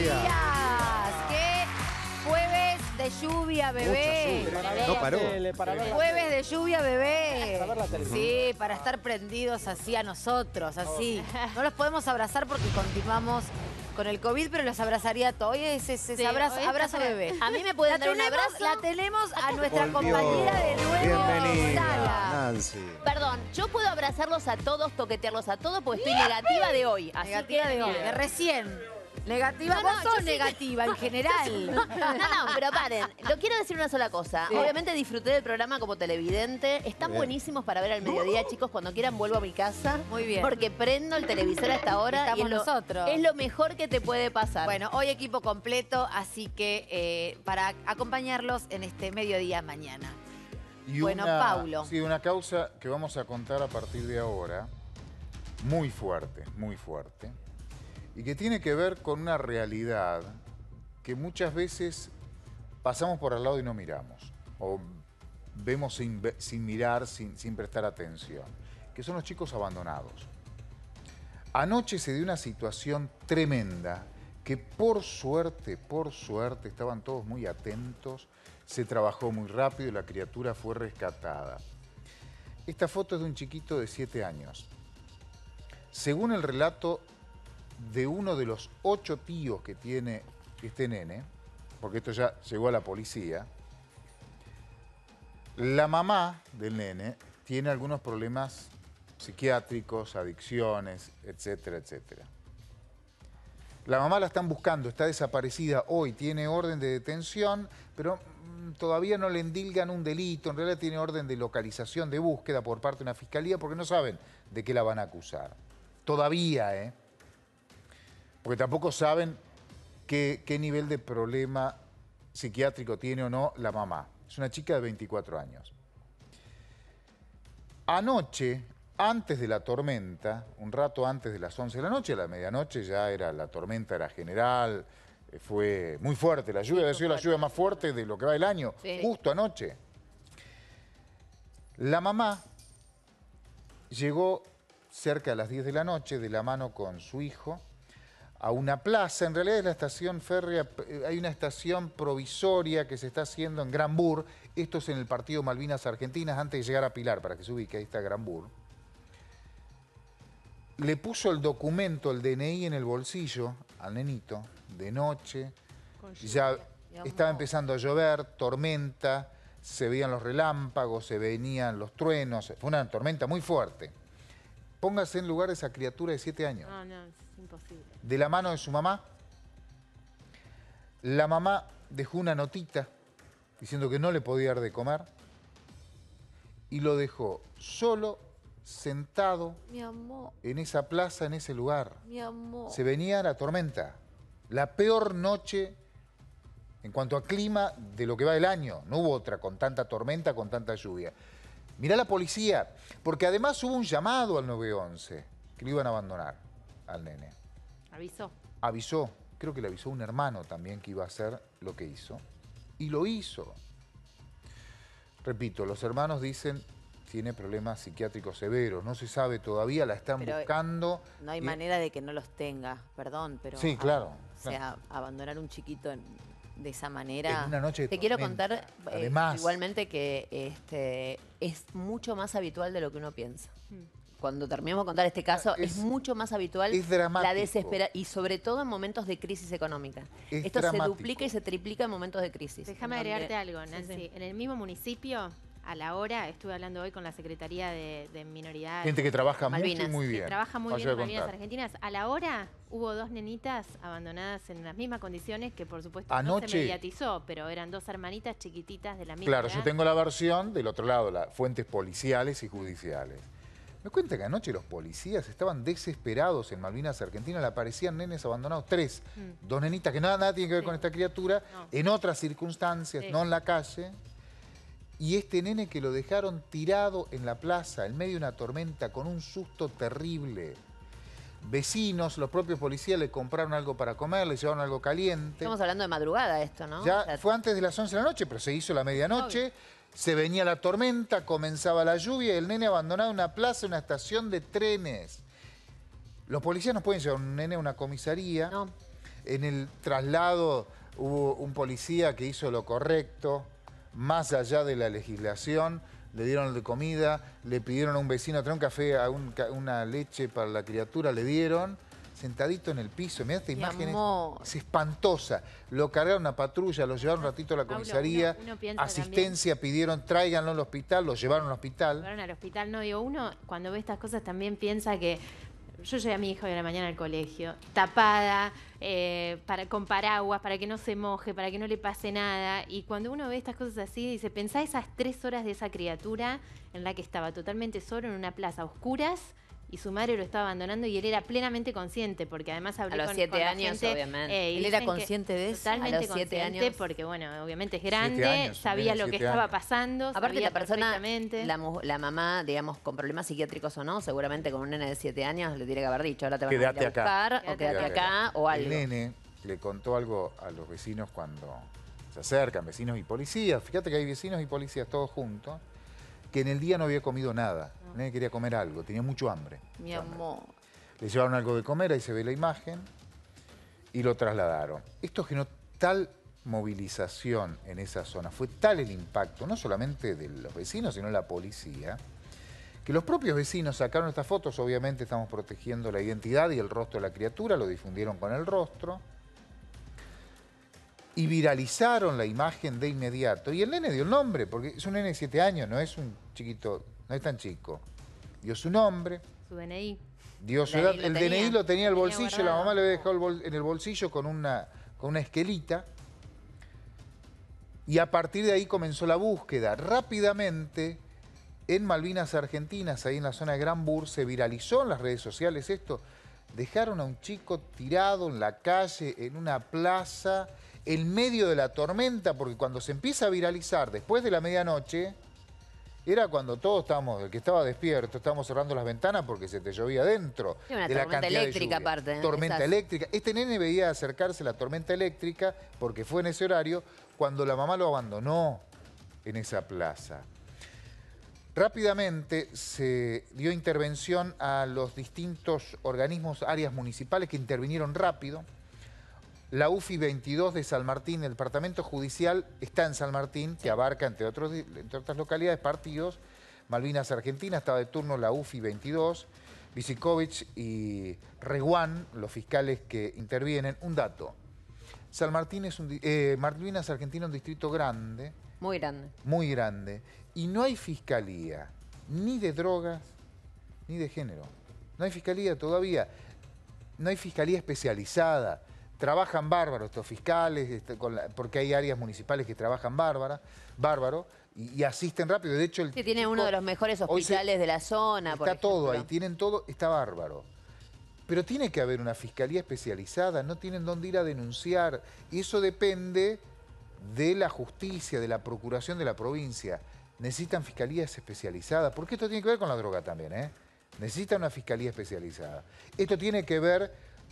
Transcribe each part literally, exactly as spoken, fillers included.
días. ¡Qué jueves de lluvia, bebé! Mucha lluvia. No paró. Jueves de lluvia, bebé. Sí, para estar prendidos así a nosotros, así. No los podemos abrazar porque continuamos con el COVID, pero los abrazaría a todos. Hoy es ese Sí, abrazo, hoy abrazo está- bebé. A mí me pueden La dar un tenemos, abrazo. la tenemos a nuestra Volvió. compañera de nuevo. Bienvenida, Sala. Nancy. Perdón, yo puedo abrazarlos a todos, toquetearlos a todos, porque estoy negativa de hoy. Así Negativa que, de hoy, bien. de recién. Negativa, No, no, vos yo sos sí- negativa en general. No, no, pero paren. Lo quiero decir una sola cosa. Sí. Obviamente disfruté del programa como televidente. Están Bien. buenísimos para ver al mediodía, chicos. Cuando quieran vuelvo a mi casa. Muy bien. Porque prendo el televisor a esta hora. Estamos y es lo, nosotros. Es lo mejor que te puede pasar. Bueno, hoy equipo completo, así que eh, para acompañarlos en este mediodía mañana. Y Bueno, una, Paulo. Sí, una causa que vamos a contar a partir de ahora, muy fuerte, muy fuerte, y que tiene que ver con una realidad que muchas veces pasamos por al lado y no miramos, o vemos sin, ve- sin mirar, sin, sin prestar atención, que son los chicos abandonados. Anoche se dio una situación tremenda que por suerte, por suerte, estaban todos muy atentos, se trabajó muy rápido y la criatura fue rescatada. Esta foto es de un chiquito de siete años. Según el relato de uno de los ocho tíos que tiene este nene, porque esto ya llegó a la policía, la mamá del nene tiene algunos problemas psiquiátricos, adicciones, etcétera, etcétera. La mamá la están buscando, está desaparecida hoy, tiene orden de detención, pero mm, todavía no le endilgan un delito, en realidad tiene orden de localización, de búsqueda por parte de una fiscalía, porque no saben de qué la van a acusar. Todavía, ¿eh? Porque tampoco saben qué, qué nivel de problema psiquiátrico tiene o no la mamá. Es una chica de veinticuatro años. Anoche, antes de la tormenta, un rato antes de las once de la noche, a la medianoche ya era, la tormenta era general, eh, fue muy fuerte la lluvia, Sí, ha fue sido la fuerte. lluvia más fuerte de lo que va del año, Sí. justo anoche. La mamá llegó cerca de las diez de la noche, de la mano con su hijo, a una plaza. En realidad es la estación férrea, eh, hay una estación provisoria que se está haciendo en Granbur. Esto es en el partido Malvinas Argentinas, antes de llegar a Pilar, para que se ubique, ahí está Granbur. Le puso el documento, el D N I en el bolsillo al nenito, de noche. Ya estaba empezando a llover, tormenta, se veían los relámpagos, se venían los truenos. Fue una tormenta muy fuerte. Póngase en lugar de esa criatura de siete años. No, no, es imposible. De la mano de su mamá. La mamá dejó una notita diciendo que no le podía dar de comer y lo dejó solo, sentado Mi amor, en esa plaza, en ese lugar. mi amor. Se venía la tormenta, la peor noche en cuanto a clima de lo que va del año. No hubo otra con tanta tormenta, con tanta lluvia. Mirá la policía, porque además hubo un llamado al nueve once, que lo iban a abandonar al nene. Avisó. Avisó, creo que le avisó un hermano también que iba a hacer lo que hizo. Y lo hizo. Repito, los hermanos dicen tiene problemas psiquiátricos severos, no se sabe todavía, la están Pero, buscando. No hay y- manera de que no los tenga, perdón, pero... Sí, claro, O sea, abandonar un chiquito en- de esa manera... En una noche de Te quiero tormenta. contar eh, Además, igualmente que este, es mucho más habitual de lo que uno piensa. Cuando terminemos de contar este caso, Es- es, mucho más habitual es dramático. la desesperación y sobre todo en momentos de crisis económica. Es Esto dramático. se duplica y se triplica en momentos de crisis. Déjame en donde- agregarte algo, Sí, Nancy. sí. En el mismo municipio, a la hora, estuve hablando hoy con la Secretaría de, de Minoridades. gente que trabaja mucho Malvinas, y muy que bien. trabaja muy Vaya bien a en Malvinas contar. Argentinas. A la hora hubo dos nenitas abandonadas en las mismas condiciones que por supuesto no Anoche- se mediatizó, pero eran dos hermanitas chiquititas de la misma Claro, edad. yo tengo la versión del otro lado, las fuentes policiales y judiciales. Me cuenta que anoche los policías estaban desesperados en Malvinas Argentinas, le aparecían nenes abandonados, tres, Mm. dos nenitas que nada, nada tienen que ver Sí. con esta criatura, No. en otras circunstancias, Sí. no en la calle. Y este nene que lo dejaron tirado en la plaza, en medio de una tormenta, con un susto terrible. Vecinos, los propios policías le compraron algo para comer, le llevaron algo caliente. Estamos hablando de madrugada esto, ¿no? Ya O sea, fue antes de las once de la noche, pero se hizo la medianoche, se venía la tormenta, comenzaba la lluvia y el nene abandonado en una plaza, una estación de trenes. Los policías no pueden llevar a un nene a una comisaría. no. En el traslado hubo un policía que hizo lo correcto, más allá de la legislación, le dieron de comida, le pidieron a un vecino traer un café, a un, una leche para la criatura, le dieron, sentadito en el piso. Mirá esta imagen, es, es espantosa. Lo cargaron a patrulla, lo llevaron un ratito a la comisaría, Paulo, uno, uno asistencia, también, pidieron tráiganlo al hospital, lo llevaron al hospital. Lo llevaron al hospital, no digo, uno cuando ve estas cosas también piensa que yo llevé a mi hija hoy a la mañana al colegio, tapada, eh, para, con paraguas, para que no se moje, para que no le pase nada. Y cuando uno ve estas cosas así, dice, pensá esas tres horas de esa criatura en la que estaba totalmente solo en una plaza a oscuras y su madre lo estaba abandonando y él era plenamente consciente, porque además hablé a los con, siete con la años, gente, obviamente. Eh, ¿Él era consciente de eso? Totalmente a los siete consciente, años. porque bueno, obviamente es grande, años, sabía tiene lo que siete estaba años. pasando, Aparte sabía la persona, perfectamente. la, la mamá, digamos, con problemas psiquiátricos o no, seguramente con un nene de siete años le tiene que haber dicho, ahora te van Quédate a ir a acá. buscar, Quédate o quédate acá, acá. o algo. El nene le contó algo a los vecinos cuando se acercan, vecinos y policías. Fíjate que hay vecinos y policías todos juntos, que en el día no había comido nada. El nene quería comer algo, tenía mucho hambre. Mi mucho hambre. amor. Le llevaron algo de comer, ahí se ve la imagen, y lo trasladaron. Esto generó tal movilización en esa zona, fue tal el impacto, no solamente de los vecinos, sino de la policía, que los propios vecinos sacaron estas fotos. Obviamente estamos protegiendo la identidad y el rostro de la criatura, lo difundieron con el rostro, y viralizaron la imagen de inmediato. Y el nene dio el nombre, porque es un nene de siete años, no es un chiquito, no es tan chico. Dio su nombre, Su D N I. dio su D N I edad, lo el tenía. D N I lo tenía en el Lo tenía bolsillo, la guardado. mamá le había dejado el bol- en el bolsillo con una, con una esquelita. Y a partir de ahí comenzó la búsqueda. Rápidamente, en Malvinas Argentinas, ahí en la zona de Gran Bur, se viralizó en las redes sociales esto. Dejaron a un chico tirado en la calle, en una plaza, en medio de la tormenta, porque cuando se empieza a viralizar después de la medianoche, era cuando todos estábamos, el que estaba despierto, estábamos cerrando las ventanas porque se te llovía adentro. Sí, una de la tormenta cantidad de eléctrica lluvia. aparte, ¿eh? Tormenta Esas- eléctrica. Este nene veía acercarse la tormenta eléctrica porque fue en ese horario cuando la mamá lo abandonó en esa plaza. Rápidamente se dio intervención a los distintos organismos, áreas municipales que intervinieron rápido. La U F I veintidós de San Martín, el departamento judicial está en San Martín, que abarca, entre, otros, entre otras localidades, partidos. Malvinas Argentina, estaba de turno la U F I veintidós, Visikovich y Reguán, los fiscales que intervienen. Un dato, San Martín es un, eh, Malvinas Argentina es un distrito grande, Muy grande. muy grande, y no hay fiscalía ni de drogas ni de género. No hay fiscalía todavía, no hay fiscalía especializada. Trabajan bárbaros estos fiscales, este, con la- porque hay áreas municipales que trabajan bárbara, bárbaro y, y asisten rápido. De hecho, el Sí, tiene chico- uno de los mejores hoy se- hospitales de la zona, por Está todo ahí, ejemplo. tienen todo, está bárbaro. Pero tiene que haber una fiscalía especializada, no tienen dónde ir a denunciar. Y eso depende de la justicia, de la procuración de la provincia. Necesitan fiscalías especializadas, porque esto tiene que ver con la droga también, ¿eh? Necesitan una fiscalía especializada. Esto tiene que ver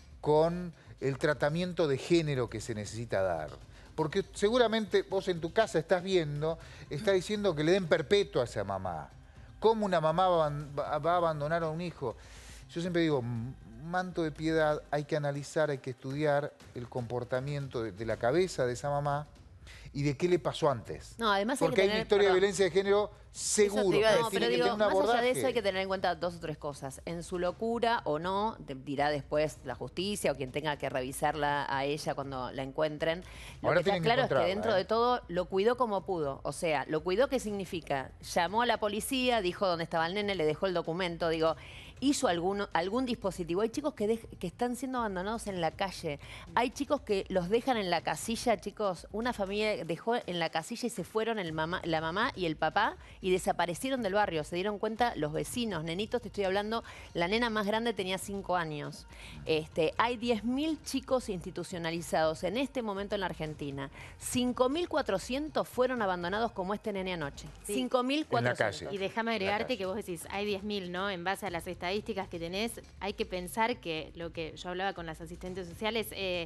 con el tratamiento de género que se necesita dar. Porque seguramente vos en tu casa estás viendo, estás diciendo que le den perpetua a esa mamá. ¿Cómo una mamá va, va- va a abandonar a un hijo? Yo siempre digo, m- manto de piedad, hay que analizar, hay que estudiar el comportamiento de, de la cabeza de esa mamá y de qué le pasó antes. No, además hay Porque que hay tener, una historia perdón. de violencia de género seguro. Eso te iba a que decir, tiene pero que digo, tener un más allá de abordaje. eso hay que tener en cuenta dos o tres cosas. En su locura o no, te dirá después la justicia o quien tenga que revisarla a ella cuando la encuentren. Lo Ahora que está tienen que claro es que encontrarla, dentro ¿eh? de todo lo cuidó como pudo. O sea, lo cuidó, ¿qué significa? Llamó a la policía, dijo dónde estaba el nene, le dejó el documento, digo, hizo algún, algún dispositivo. Hay chicos que, dej- que están siendo abandonados en la calle. Hay chicos que los dejan en la casilla, chicos. Una familia dejó en la casilla y se fueron el mamá, la mamá y el papá y desaparecieron del barrio. Se dieron cuenta los vecinos, nenitos, te estoy hablando, la nena más grande tenía cinco años. Este, hay diez mil chicos institucionalizados en este momento en la Argentina. cinco mil cuatrocientos fueron abandonados como este nene anoche. Sí. cinco mil cuatrocientos. calle. Y déjame La agregarte calle. que vos decís, hay diez mil, ¿no? En base a las estadísticas que tenés, hay que pensar que lo que yo hablaba con las asistentes sociales, eh,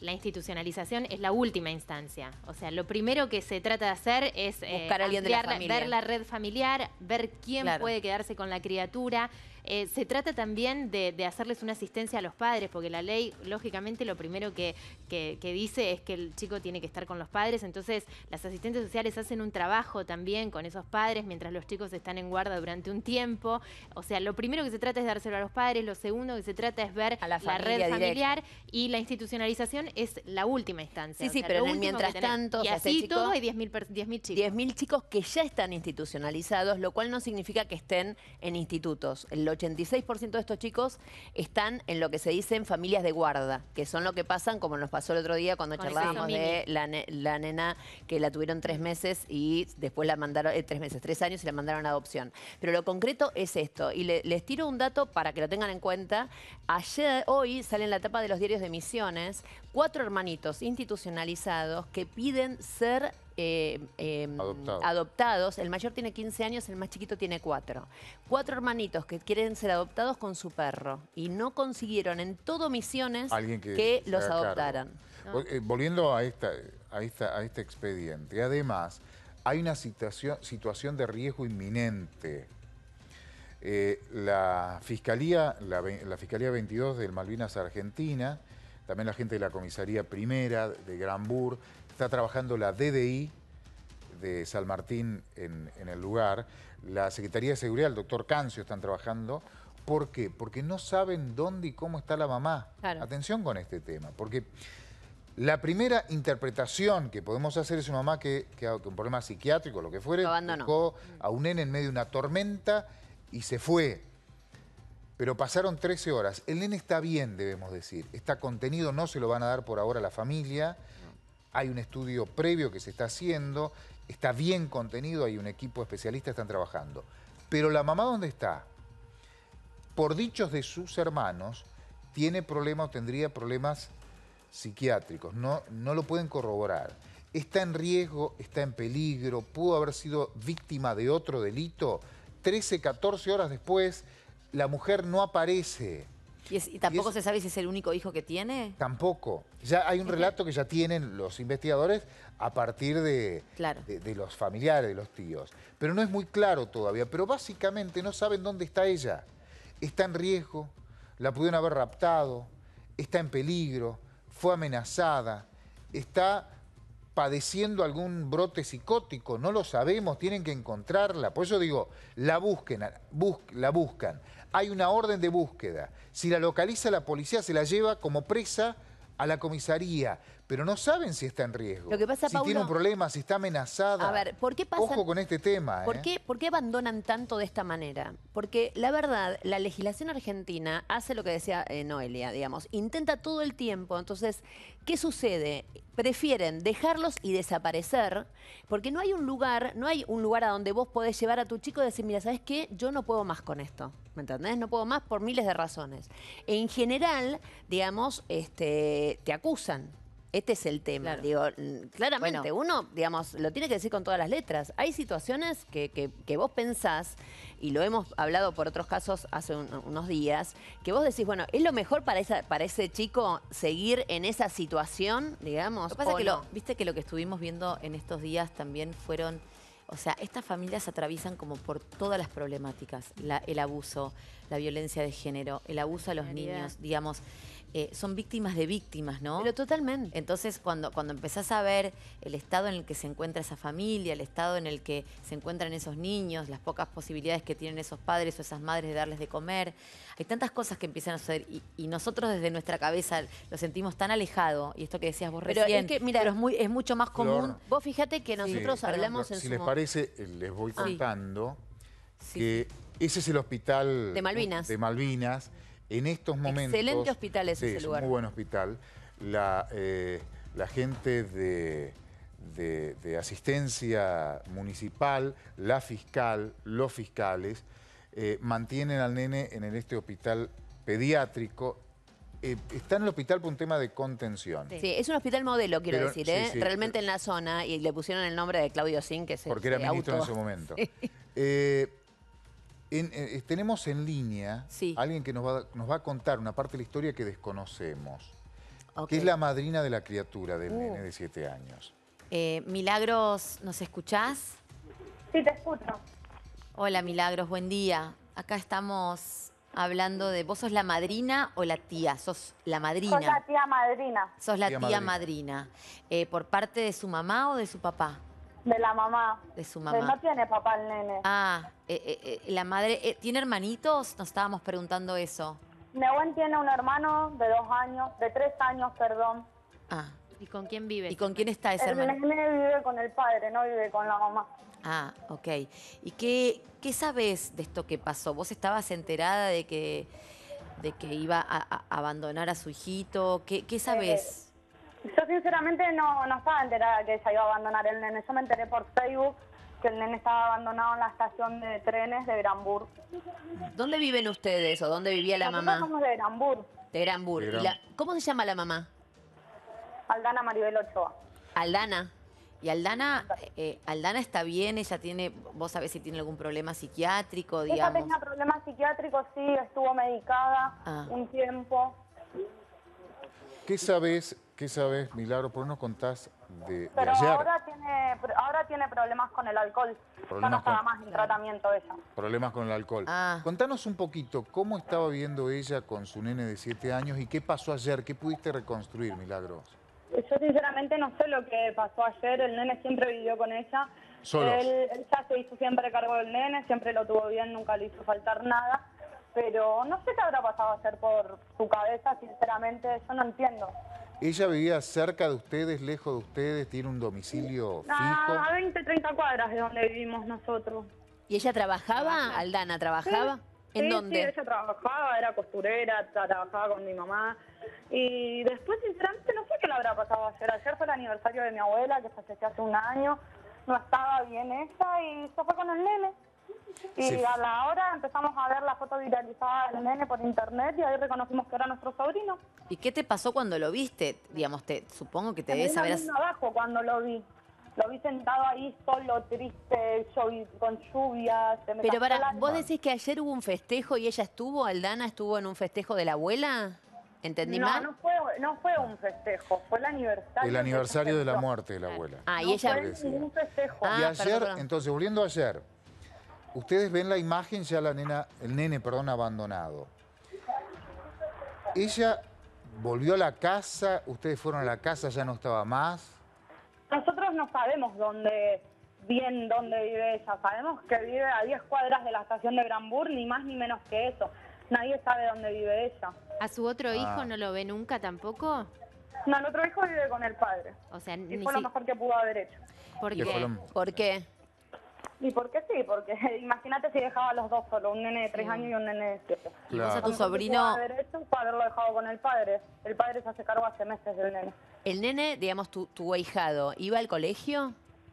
la institucionalización es la última instancia. O sea, lo primero que se trata de hacer es eh, buscar a alguien de la ampliar, familia. ver la red familiar, ver quién Claro. puede quedarse con la criatura. Eh, se trata también de, de hacerles una asistencia a los padres, porque la ley, lógicamente, lo primero que, que, que dice es que el chico tiene que estar con los padres. Entonces, las asistentes sociales hacen un trabajo también con esos padres mientras los chicos están en guarda durante un tiempo. O sea, lo primero que se trata es dárselo a los padres, lo segundo que se trata es ver A la la red familia familiar, y la institucionalización es la última instancia. Sí, O sí, sea, pero lo en el último que mientras tenés. tanto, o Y sea, ese así chico- todo hay diez mil chicos. diez mil chicos que ya están institucionalizados, lo cual no significa que estén en institutos. El ochenta y seis por ciento de estos chicos están en lo que se dice en familias de guarda, que son lo que pasan, como nos pasó el otro día cuando Con charlábamos el de la, ne- la nena que la tuvieron tres meses y después la mandaron, eh, tres meses, tres años y la mandaron a adopción. Pero lo concreto es esto, y le- les tiro un dato para que lo tengan en cuenta. Ayer, hoy, sale en la tapa de los diarios de Misiones, cuatro hermanitos institucionalizados que piden ser eh, eh, Adoptados. adoptados. El mayor tiene quince años, el más chiquito tiene cuatro. Cuatro hermanitos que quieren ser adoptados con su perro y no consiguieron en todo Misiones Alguien que, que se los haga cargo. adoptaran. Vol- eh, Volviendo a, esta, a, esta, a este expediente, además, hay una situación, situación de riesgo inminente. Eh, la Fiscalía, la, ve- la Fiscalía veintidós del Malvinas Argentina, también la gente de la Comisaría Primera de Granbur, está trabajando la D D I de San Martín en, en el lugar, la Secretaría de Seguridad, el doctor Cancio están trabajando. ¿Por qué? Porque no saben dónde y cómo está la mamá. Claro. Atención con este tema, porque la primera interpretación que podemos hacer es una mamá que, que, que un problema psiquiátrico, lo que fuere, Lo abandonó. buscó a un nene en medio de una tormenta y se fue. Pero pasaron trece horas. El nene está bien, debemos decir. Está contenido, no se lo van a dar por ahora a la familia. Hay un estudio previo que se está haciendo. Está bien contenido, hay un equipo especialista, están trabajando. Pero la mamá, ¿dónde está? Por dichos de sus hermanos, tiene problemas o tendría problemas psiquiátricos. No, no lo pueden corroborar. Está en riesgo, está en peligro, pudo haber sido víctima de otro delito. trece, catorce horas después, la mujer no aparece. ¿Y, es- y tampoco Y es- se sabe si es el único hijo que tiene? Tampoco. Ya hay un relato que ya tienen los investigadores a partir de, Claro. de, de los familiares, de los tíos. Pero no es muy claro todavía. Pero básicamente no saben dónde está ella. Está en riesgo, la pudieron haber raptado, está en peligro, fue amenazada, está padeciendo algún brote psicótico, no lo sabemos, tienen que encontrarla. Por eso digo, la busquen, bus- la buscan. Hay una orden de búsqueda. Si la localiza la policía, se la lleva como presa a la comisaría, pero no saben si está en riesgo. Lo que pasa, si tiene Paulo- un problema, si está amenazada. A ver, ¿por qué pasa- Ojo con este tema. ¿Por ¿eh? qué, por qué abandonan tanto de esta manera? Porque la verdad, la legislación argentina hace lo que decía eh, Noelia, digamos, intenta todo el tiempo. Entonces, ¿qué sucede? Prefieren dejarlos y desaparecer, porque no hay un lugar, no hay un lugar a donde vos podés llevar a tu chico y decir, mira, ¿sabes qué? Yo no puedo más con esto, ¿me entendés? No puedo más por miles de razones. En general, digamos, este, te acusan. Este es el tema. Claro. Digo, mm, claramente, Bueno. uno, digamos, lo tiene que decir con todas las letras. Hay situaciones que, que- que vos pensás, y lo hemos hablado por otros casos hace un- unos días, que vos decís, bueno, ¿es lo mejor para, esa, para ese chico seguir en esa situación, digamos? Lo que pasa o es que no? lo, viste que lo que estuvimos viendo en estos días también fueron, o sea, estas familias atraviesan como por todas las problemáticas, la- el abuso, la violencia de género, el abuso a los Realidad. niños, digamos, eh, son víctimas de víctimas, ¿no? Pero totalmente. Entonces, cuando, cuando empezás a ver el estado en el que se encuentra esa familia, el estado en el que se encuentran esos niños, las pocas posibilidades que tienen esos padres o esas madres de darles de comer, hay tantas cosas que empiezan a suceder y, y nosotros desde nuestra cabeza lo sentimos tan alejado, y esto que decías vos Pero recién, es que, mira, pero es, muy, es mucho más Flor, común. Vos fíjate que Sí, nosotros pero hablamos en Si su les mo- parece, eh, les voy Ah. contando Sí, que ese es el hospital De Malvinas. de Malvinas. En estos momentos... Excelente hospital es sí, ese es lugar. un muy buen hospital. La, eh, la gente de, de- de asistencia municipal, la fiscal, los fiscales, eh, mantienen al nene en el- este hospital pediátrico. Eh, está en el hospital por un tema de contención. Sí, es un hospital modelo, quiero Pero- decir, sí, ¿eh? sí, Realmente pero- en la zona, y le pusieron el nombre de Claudio Sin, que se Porque era se ministro auto- en ese momento. Eh, en- eh, tenemos en línea Sí. alguien que nos va, nos va a contar una parte de la historia que desconocemos. Ok. que es la madrina de la criatura del Uh. nene de siete años. Eh, Milagros, ¿nos escuchás? Sí, te escucho. Hola Milagros, buen día. Acá estamos hablando de... ¿Vos sos la madrina o la tía? Sos la madrina. Soy la tía madrina Sos la Tía tía, madrina. madrina. Eh, ¿Por parte de su mamá o de su papá? de la mamá. De su Que mamá. no tiene papá el nene. Ah, eh, eh, eh, la madre... eh, ¿Tiene hermanitos? Nos estábamos preguntando eso. Nehuen tiene un hermano de dos años, de tres años, perdón. Ah, ¿Y con quién vive? ¿y con quién está ese El hermano? nene vive con el padre, no vive con la mamá. Ah, ok. ¿Y qué, qué sabés de esto que pasó? ¿Vos estabas enterada de que, de que iba a, a abandonar a su hijito? ¿Qué, qué sabés? Yo sinceramente no, no estaba enterada de que ella iba a abandonar el nene. Yo me enteré por Facebook que el nene estaba abandonado en la estación de trenes de Granbur. ¿Dónde viven ustedes o dónde vivía la Nosotros mamá? somos de Granbur, De Granbur. De ¿Y Gran- la- ¿Cómo se llama la mamá? Aldana Maribel Ochoa. Aldana. Y Aldana, eh, Aldana está bien, ella tiene, vos sabés si tiene algún problema psiquiátrico, Ella digamos. tenía problemas psiquiátricos, sí, estuvo medicada Ah. un tiempo. ¿Qué sabés, qué sabés, Milagro? ¿Por qué no contás de, de Pero ayer? ahora tiene, ahora tiene problemas con el alcohol. Ya no Problemas estaba con- más en tratamiento ella. Problemas con el alcohol. Ah. Contanos un poquito, ¿cómo estaba viviendo ella con su nene de siete años y qué pasó ayer? ¿Qué pudiste reconstruir, Milagros? Yo sinceramente no sé lo que pasó ayer. El nene siempre vivió con ella. Solos. Él, él ya se hizo siempre cargo del nene, siempre lo tuvo bien, nunca le hizo faltar nada. Pero no sé qué habrá pasado ayer por su cabeza, sinceramente, yo no entiendo. ¿Ella vivía cerca de ustedes, lejos de ustedes? ¿Tiene un domicilio fijo? A veinte, treinta cuadras de donde vivimos nosotros. ¿Y ella trabajaba? Aldana, ¿trabajaba? ¿En Sí, dónde? Sí, ella trabajaba, era costurera, tra- trabajaba con mi mamá. Y después, sinceramente, no sé qué le habrá pasado ayer. Ayer fue el aniversario de mi abuela, que falleció hace un año. No estaba bien ella y se fue con el nene. Y Sí. a la hora empezamos a ver la foto viralizada del nene por internet y ahí reconocimos que era nuestro sobrino. ¿Y qué te pasó cuando lo viste? Digamos, te, supongo que te Me debes vino haber... viendo abajo cuando lo vi. Lo vi sentado ahí solo, triste, llovi- con lluvia. Se me Pero cayó para, la- ¿vos decís que ayer hubo un festejo y ella estuvo, Aldana estuvo en un festejo de la abuela? ¿Entendí No, mal? no fue, no fue un festejo, fue el aniversario. El aniversario de la muerte. muerte de la abuela. Ah, y No ella... fue ningún festejo. Ah, y ayer, perdón, perdón. entonces, volviendo a ayer, ustedes ven la imagen ya la nena, el nene, perdón, abandonado. Ella volvió a la casa, ustedes fueron a la casa, ya no estaba más. Nosotros no sabemos dónde, bien dónde vive ella. Sabemos que vive a diez cuadras de la estación de Granbur, ni más ni menos que eso. Nadie sabe dónde vive ella. ¿A su otro Ah. hijo no lo ve nunca tampoco? No, el otro hijo vive con el padre. O sea, Y ni fue lo si... mejor que pudo haber hecho. ¿Por Y fue qué? lo- ¿Por qué? ¿Y por qué sí? Porque imagínate si dejaba a los dos solo, un nene de tres años y un nene de siete. Y vos a Claro. tu Lo mejor que pudo sobrino... haber hecho fue haberlo dejado con el padre. El padre se hace cargo hace meses del nene. El nene, digamos, tu, tu ahijado, ¿iba al colegio?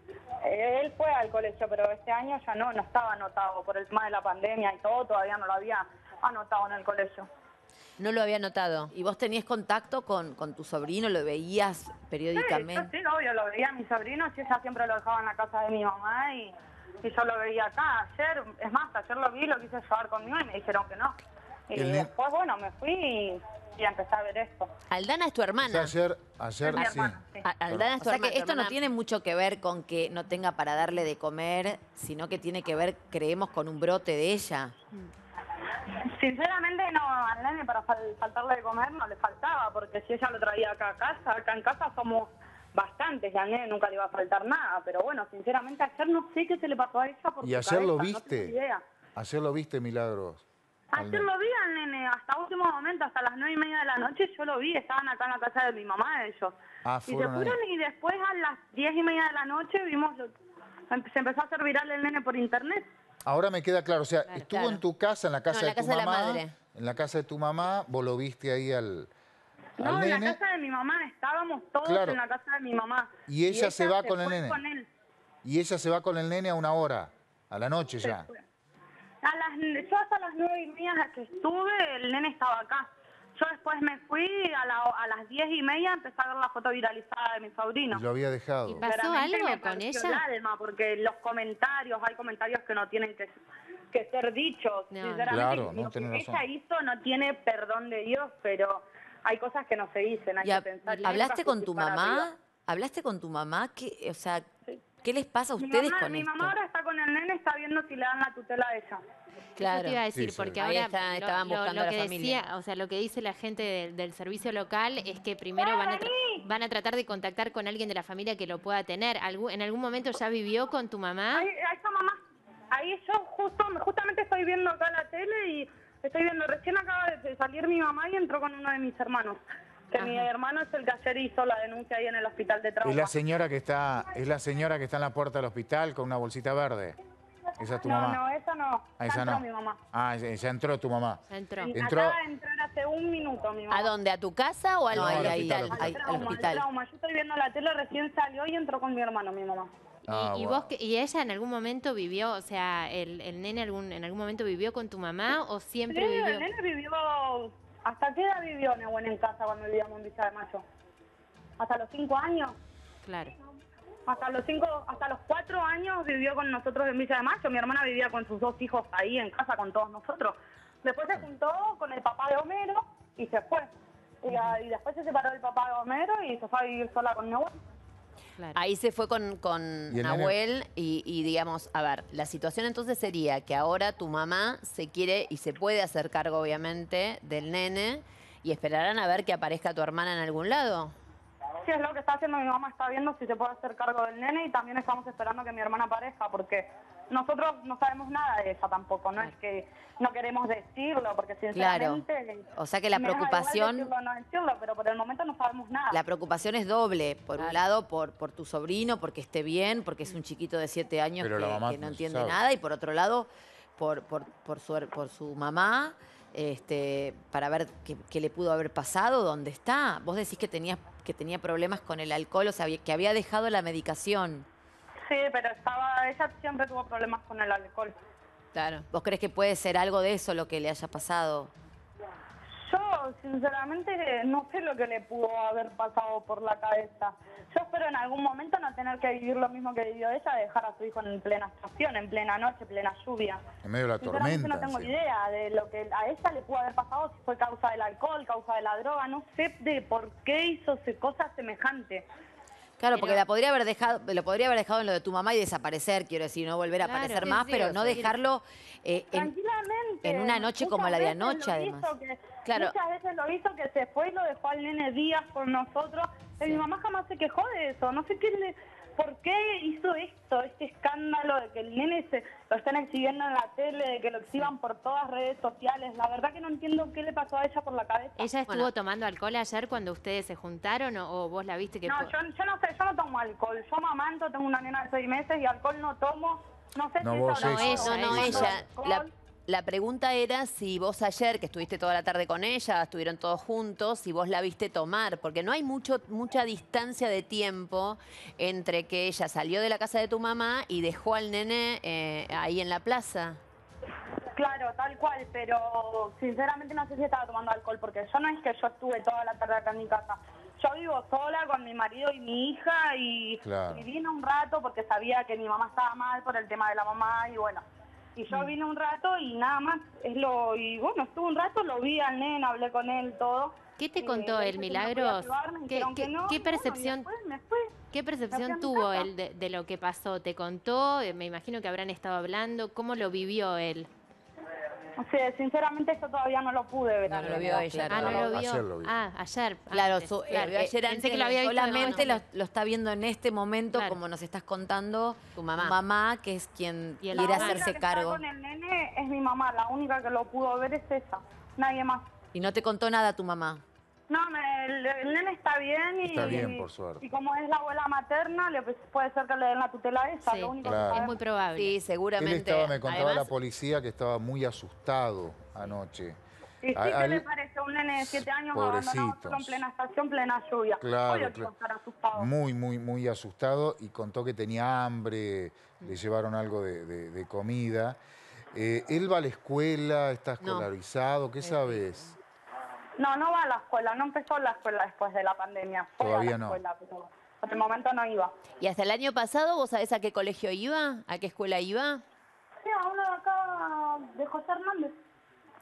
Eh, Él fue al colegio, pero este año ya no, no estaba anotado por el tema de la pandemia y todo, todavía no lo había anotado en el colegio. No lo había notado. ¿Y vos tenías contacto con, con tu sobrino? ¿Lo veías Sí, periódicamente? yo sí, obvio, lo veía a mis sobrinos y ella siempre lo dejaba en la casa de mi mamá y, y yo lo veía acá. Ayer, es más, ayer lo vi, lo quise llevar conmigo y me dijeron que no. Y El ne- después, bueno, me fui y, y empecé a ver esto. Aldana es tu O sea, hermana. ayer, ayer, Es mi sí. hermana, sí. A- Aldana es O tu sea hermana. que tu esto no hermana- tiene mucho que ver con que no tenga para darle de comer, sino que tiene que ver, creemos, con un brote de ella. Sinceramente, no, al nene para fal- faltarle de comer no le faltaba, porque si ella lo traía acá a casa, acá en casa somos bastantes y al nene nunca le iba a faltar nada. Pero bueno, sinceramente, ayer no sé qué se le pasó a ella por ¿Y su ayer lo cabeza, no tengo viste? idea. Ayer lo viste, Milagros. Al Ayer nene. lo vi al nene, hasta último momento, hasta las nueve y media de la noche, yo lo vi, estaban acá en la casa de mi mamá ellos. Ah, y se fueron ahí. fueron y después a las diez y media de la noche vimos, se empezó a hacer viral el nene por internet. Ahora me queda claro, o sea, Claro, estuvo claro. en tu casa, en la casa No, en de la tu casa de la mamá. madre. En la casa de tu mamá, vos lo viste ahí al, al No, en nene. la casa de mi mamá, estábamos todos Claro. en la casa de mi mamá. Y ella se va con el fue nene. con él. Y ella se va con el nene a una hora, a la noche Se ya. fue. A las, yo hasta las nueve y media que estuve, el nene estaba acá. Yo después me fui, a, la- a las diez y media empecé a ver la foto viralizada de mi sobrino. Y lo había dejado. ¿Y pasó Sinceramente, algo me con partió ella? el alma, porque los comentarios, hay comentarios que no tienen que, que ser dichos. No, Sinceramente, Claro, lo no que tenés ella razón. hizo no tiene perdón de Dios, pero hay cosas que no se dicen, hay ¿Y que a- pensar. y hablaste nunca con tu justificar mamá? arriba. ¿Hablaste con tu mamá? ¿Qué, o sea, Sí. ¿qué les pasa a Mi ustedes mamá, con mi esto? mamá ahora está con el nene, está viendo si le dan la tutela a ella. Claro. Eso te iba a decir, Sí, sí. porque Ahí ahora está- lo- estaban lo, buscando lo a la que familia. decía, o sea, lo que dice la gente del, del servicio local es que primero van a, tra- van a tratar de contactar con alguien de la familia que lo pueda tener. ¿Algún- ¿En algún momento ya vivió con tu mamá? Ahí, ahí está mamá. Ahí yo justo, justamente estoy viendo acá la tele y estoy viendo, recién acaba de salir mi mamá y entró con uno de mis hermanos. Que mi Ajá. hermano es el que ayer hizo la denuncia ahí en el hospital de trauma. Es la señora que está, es la señora que está en la puerta del hospital con una bolsita verde. Esa es tu no, mamá. no, esa no. Ah, Ya esa entró no. mi mamá. Ah, ya ya entró tu mamá. Ya entró. Y Entró- Acaba de entrar hace un minuto mi mamá. ¿A dónde? ¿A tu casa o al No, al ahí, ahí, hospital? al- Al ahí, al trauma, hospital. al trauma. Yo estoy viendo la tele, recién salió y entró con mi hermano, mi mamá. ¿Y, Ah, y bueno. vos, que- y ella en algún momento vivió, o sea, el, el nene algún, en algún momento vivió con tu mamá o siempre Sí, vivió? el nene vivió... ¿Hasta qué edad vivió Nehuen en casa cuando vivíamos en Villa de Mayo? ¿Hasta los cinco años? Claro. Hasta los cinco, hasta los cuatro años vivió con nosotros en Villa de Mayo. Mi hermana vivía con sus dos hijos ahí en casa con todos nosotros. Después se juntó con el papá de Homero y se fue. Y, ah, y después se separó del papá de Homero y se fue a vivir sola con Nehuen. Claro. Ahí se fue con, con ¿Y el Nahuel y, y digamos, a ver, la situación entonces sería que ahora tu mamá se quiere y se puede hacer cargo obviamente del nene y esperarán a ver que aparezca tu hermana en algún lado. Sí, es lo que está haciendo mi mamá, está viendo si se puede hacer cargo del nene y también estamos esperando que mi hermana aparezca porque nosotros no sabemos nada de ella tampoco, no es que no queremos decirlo porque Claro. sinceramente... O sea que la me da igual preocupación, decirlo o no decirlo, pero por el momento no sabemos nada. la preocupación es doble. Por un Claro. lado, por, por tu sobrino, porque esté bien, porque es un chiquito de siete años Pero que, la mamá que no no se entiende sabe. nada. Y por otro lado, por, por, por, su, her- por su mamá, este, para ver qué, qué le pudo haber pasado, dónde está. Vos decís que, tenías, que tenía problemas con el alcohol, o sea, había- que había dejado la medicación. Sí, pero estaba, ella siempre tuvo problemas con el alcohol. Claro. ¿Vos crees que puede ser algo de eso lo que le haya pasado? Yo, sinceramente, no sé lo que le pudo haber pasado por la cabeza. Yo espero en algún momento no tener que vivir lo mismo que vivió ella, dejar a su hijo en plena estación, en plena noche, plena lluvia. En medio de la Sinceramente tormenta. no tengo encima. idea de lo que a ella le pudo haber pasado, si fue causa del alcohol, causa de la droga, no sé de por qué hizo se- cosas semejantes. Claro, porque Pero- la podría haber dejado, lo podría haber dejado en lo de tu mamá y desaparecer, quiero decir, no volver a Claro, aparecer sí, más, sí, pero o no sea, dejarlo eh, en, Tranquilamente. en una noche como Muchas la de veces anoche, lo además. hizo que- Claro. Muchas veces lo hizo que se fue y lo dejó al nene días con nosotros. Y mi mamá jamás se quejó de eso. No sé qué le, por qué hizo esto, este escándalo de que el nene se lo estén exhibiendo en la tele, de que lo exhiban por todas redes sociales. La verdad que no entiendo qué le pasó a ella por la cabeza. ¿Ella estuvo Bueno. tomando alcohol ayer cuando ustedes se juntaron o, o vos la viste que... No, po- yo, yo no sé, yo no tomo alcohol. Yo mamanto, tengo una nena de seis meses y alcohol no tomo. No sé No, si vos, ella No, lo- ella, No, no, ella. ella. La, Alcohol. la pregunta era si vos ayer, que estuviste toda la tarde con ella, estuvieron todos juntos, si vos la viste tomar, porque no hay mucho, mucha distancia de tiempo entre que ella salió de la casa de tu mamá y dejó al nene eh, ahí en la plaza. Claro, tal cual, pero sinceramente no sé si estaba tomando alcohol, porque yo no es que yo estuve toda la tarde acá en mi casa. Yo vivo sola con mi marido y mi hija y, Claro. y vine un rato porque sabía que mi mamá estaba mal por el tema de la mamá y bueno. Y yo vine un rato y nada más, es lo y bueno, estuve un rato, lo vi al nene, hablé con él, todo. ¿Qué te Y contó le él, dije que no podía Milagros? ayudarme, ¿Qué, dijeron qué- que no, qué y bueno, y percepción, después me fui. qué Me fui percepción a mi tuvo casa. él de, de lo que pasó? ¿Te contó? Eh, Me imagino que habrán estado hablando. ¿Cómo lo vivió él? O sea, sinceramente yo todavía no lo pude ver. No, al no lo nene. vio ella. Ah, no lo vio. Ayer lo vi. Ah, ayer. Claro, antes, su- claro. eh, ayer Pensé antes que lo había visto. solamente no, lo, lo está viendo en este momento, Claro. como nos estás contando, Tu mamá. que es quien Y el quiere hermano. La única hacerse que está cargo. con el nene es mi mamá, la única que lo pudo ver es esa, nadie más. Y no te contó nada tu mamá. No, me- el, el nene está bien y, Está bien, por suerte. y como es la abuela materna, le, puede ser que le den la tutela a ella, Sí, lo único Claro. que Es sabemos. muy probable. Sí, Él seguramente. estaba, me contaba Además, la policía que estaba muy asustado anoche. Y sí, A- ¿qué al- le parece? Un nene de siete años Pobrecitos. abandonado solo en plena estación, plena lluvia. Claro, Obvio que claro. iba a estar asustado. Muy, muy, muy asustado y contó que tenía hambre, le llevaron algo de, de- de comida. Eh, ¿Él va a la escuela? ¿Está No. escolarizado? ¿Qué sabes? No, no va a la escuela, no empezó la escuela después de la pandemia. Fue Todavía a la no. escuela, pero por el momento no iba. ¿y hasta el año pasado vos sabés a qué colegio iba? ¿A qué escuela iba? Sí, a uno de acá, de José Hernández.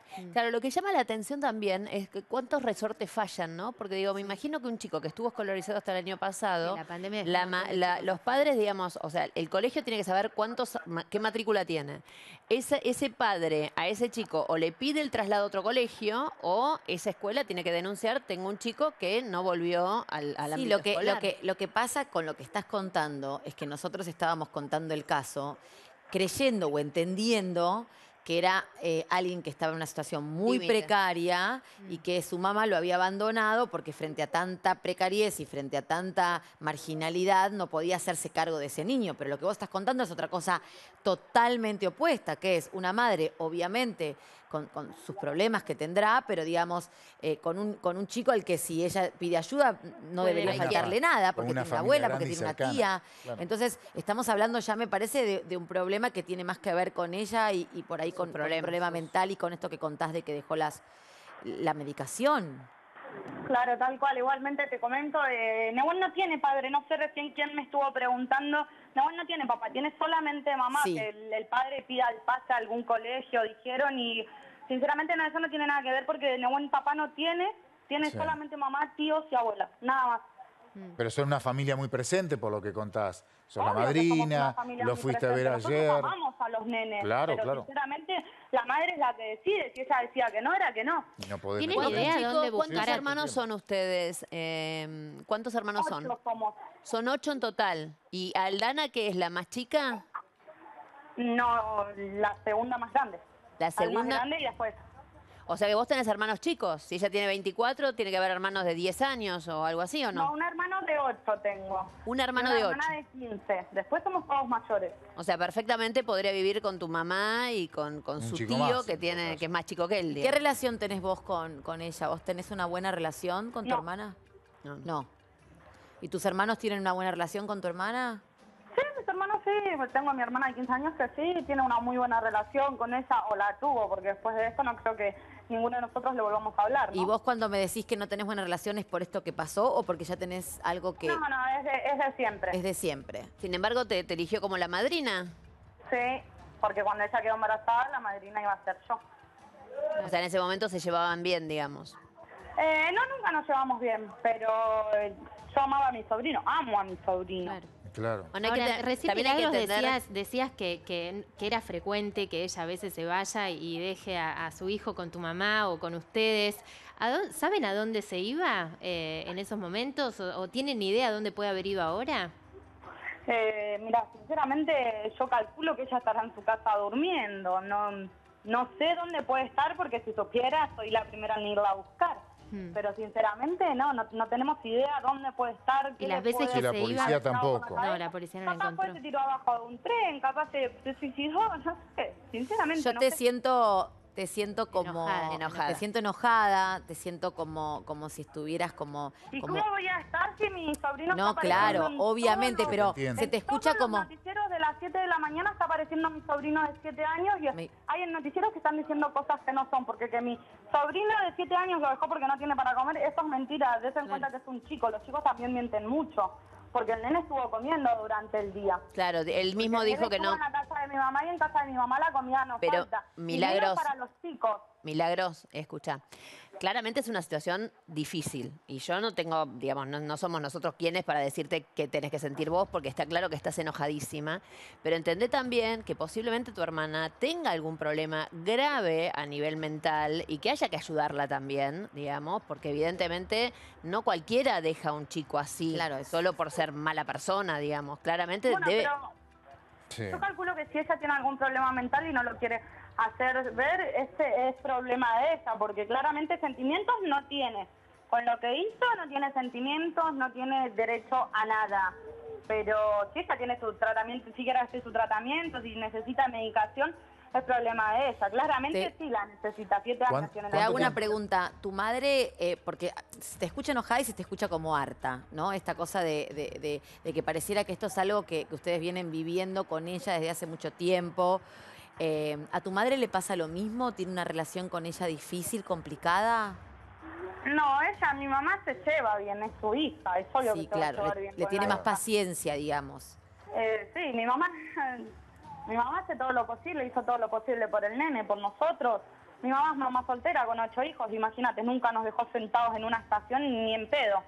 Claro, lo que llama la atención también es que cuántos resortes fallan, ¿no? Porque digo, me imagino que un chico que estuvo escolarizado hasta el año pasado, Sí, la pandemia la dejó un ma- montón de la- chicos los afuera. padres, digamos, o sea, el colegio tiene que saber cuántos, ma- qué matrícula tiene. Ese, ese padre a ese chico o le pide el traslado a otro colegio o esa escuela tiene que denunciar, tengo un chico que no volvió al, al Sí, ámbito lo que, escolar. lo, que, lo que pasa con lo que estás contando es que nosotros estábamos contando el caso creyendo o entendiendo que era eh, alguien que estaba en una situación muy Límite. precaria y Mm. que su mamá lo había abandonado porque frente a tanta precariez y frente a tanta marginalidad no podía hacerse cargo de ese niño. Pero lo que vos estás contando es otra cosa totalmente opuesta, que es una madre, obviamente, con, con sus problemas que tendrá, pero digamos, eh, con, un, con un chico al que si ella pide ayuda no Puede debería ayudar. faltarle nada, O porque una tiene una familia abuela, porque grande y tiene una cercana. tía. Claro. Entonces, estamos hablando ya, me parece, de, de un problema que tiene más que ver con ella y, y por ahí Sus con, con un problemas, problema sus- mental y con esto que contás de que dejó las, la medicación. Claro, tal cual. Igualmente te comento, eh, Nehuen no tiene padre, no sé recién quién me estuvo preguntando. Nehuen no tiene papá, tiene solamente mamá, Sí. que el, el padre pida el pase a algún colegio, dijeron, y sinceramente no, eso no tiene nada que ver porque Nehuen papá no tiene, tiene Sí. solamente mamá, tíos y abuelas, nada más. Pero son una familia muy presente por lo que contás. Sos la Obvio que somos una madrina, familia lo muy fuiste a ver presente. Nosotros ayer. amamos a los nenes, Claro, pero claro. sinceramente la madre es la que decide. Si ella decía que no, era que no. Y no podés ¿Tienen meter- idea Chicos, dónde ¿cuántos buscar a- hermanos son ustedes? Eh, ¿Cuántos hermanos son? Ocho somos. Son ocho en total. ¿Y Aldana, que es la más chica? No, la segunda más grande. La Al más segunda. grande y después. O sea que vos tenés hermanos chicos. Si ella tiene veinticuatro, tiene que haber hermanos de diez años o algo así, ¿o No, no? un hermano de ocho tengo. Un hermano Y una de hermana ocho. de quince. Después somos todos mayores. O sea, perfectamente podría vivir con tu mamá y con, con Un su chico tío, más, que en todo tiene, caso. que es más chico que él. ¿Qué digamos. relación tenés vos con, con ella? ¿Vos tenés una buena relación con tu No. hermana? No, no. No. ¿Y tus hermanos tienen una buena relación con tu hermana? Sí, mis hermanos sí. Tengo a mi hermana de quince años que sí, tiene una muy buena relación con ella, o la tuvo, porque después de esto no creo que ninguno de nosotros le volvamos a hablar, ¿no? ¿Y vos cuando me decís que no tenés buena relación es por esto que pasó o porque ya tenés algo que No, no, es de, es de siempre. es de siempre? Sin embargo, te, te eligió como la madrina. Sí, porque cuando ella quedó embarazada, la madrina iba a ser yo. O sea, en ese momento se llevaban bien, digamos. Eh, no, nunca nos llevamos bien, pero eh, yo amaba a mi sobrino, amo a mi sobrino. Claro. Claro. Bueno, hay que Ahora, te- recién también hay que Milagros entender- decías, decías que, que- que era frecuente que ella a veces se vaya y deje a, a su hijo con tu mamá o con ustedes. ¿A dónde- ¿Saben a dónde se iba eh, en esos momentos? ¿O, o tienen idea a dónde puede haber ido ahora? Eh, mira, sinceramente yo calculo que ella estará en su casa durmiendo. No, no sé dónde puede estar porque si supiera soy la primera en irla a buscar. Hmm. Pero sinceramente no, no, no tenemos idea dónde puede estar. qué Y las le veces puede- que Sí, la se policía iba... tampoco. No, la policía no la Capaz encontró. se tiró abajo de un tren, capaz se, se suicidó, no sé. Sinceramente Yo no te sé. siento, te siento como Enojada, enojada. te siento enojada, te siento como, como si estuvieras como, ¿Y como cómo voy a estar si mi sobrino no, está claro, apareciendo en obviamente, todos pero los- Entiendo. se te en escucha todos como los noticieros de las siete de la mañana está apareciendo mi sobrino de siete años y Me- hay en noticieros que están diciendo cosas que no son, porque que mi sobrino de siete años lo dejó porque no tiene para comer, eso es mentira, des en cuenta que es un chico, los chicos también mienten mucho, porque el nene estuvo comiendo durante el día. Claro, él mismo Porque el dijo nene que no. estuvo en la casa de mi mamá y en casa de mi mamá la comida no Pero, falta. Y Milagros. menos para los chicos. Milagros, escucha. Claramente es una situación difícil y yo no tengo, digamos, no, no somos nosotros quienes para decirte qué tenés que sentir vos, porque está claro que estás enojadísima, pero entendé también que posiblemente tu hermana tenga algún problema grave a nivel mental y que haya que ayudarla también, digamos, porque evidentemente no cualquiera deja a un chico así, Claro, es- solo por ser mala persona, digamos. Claramente Bueno, debe... pero Sí. yo calculo que si ella tiene algún problema mental y no lo quiere hacer ver, ese es problema de ella, porque claramente sentimientos no tiene. Con lo que hizo no tiene sentimientos, no tiene derecho a nada. Pero si ella tiene su tratamiento, si quiere hacer su tratamiento, si necesita medicación, es problema de ella. Claramente Te- sí la necesita. Siete ¿Cuán- años tiene Te la hago ¿Cuánto una tiempo? pregunta. Tu madre, eh, porque se te escucha enojada y se te escucha como harta, ¿no? Esta cosa de, de- de- de que pareciera que esto es algo que, que ustedes vienen viviendo con ella desde hace mucho tiempo. Eh, ¿A tu madre le pasa lo mismo? ¿Tiene una relación con ella difícil, complicada? No, ella, mi mamá se lleva bien, es su hija, es obvio Sí, que se va a claro. llevar Le, bien le con tiene la más hija. paciencia, digamos. Eh, sí, mi mamá, mi mamá hace todo lo posible, hizo todo lo posible por el nene, por nosotros. Mi mamá es mamá soltera con ocho hijos, imagínate, nunca nos dejó sentados en una estación ni en pedo.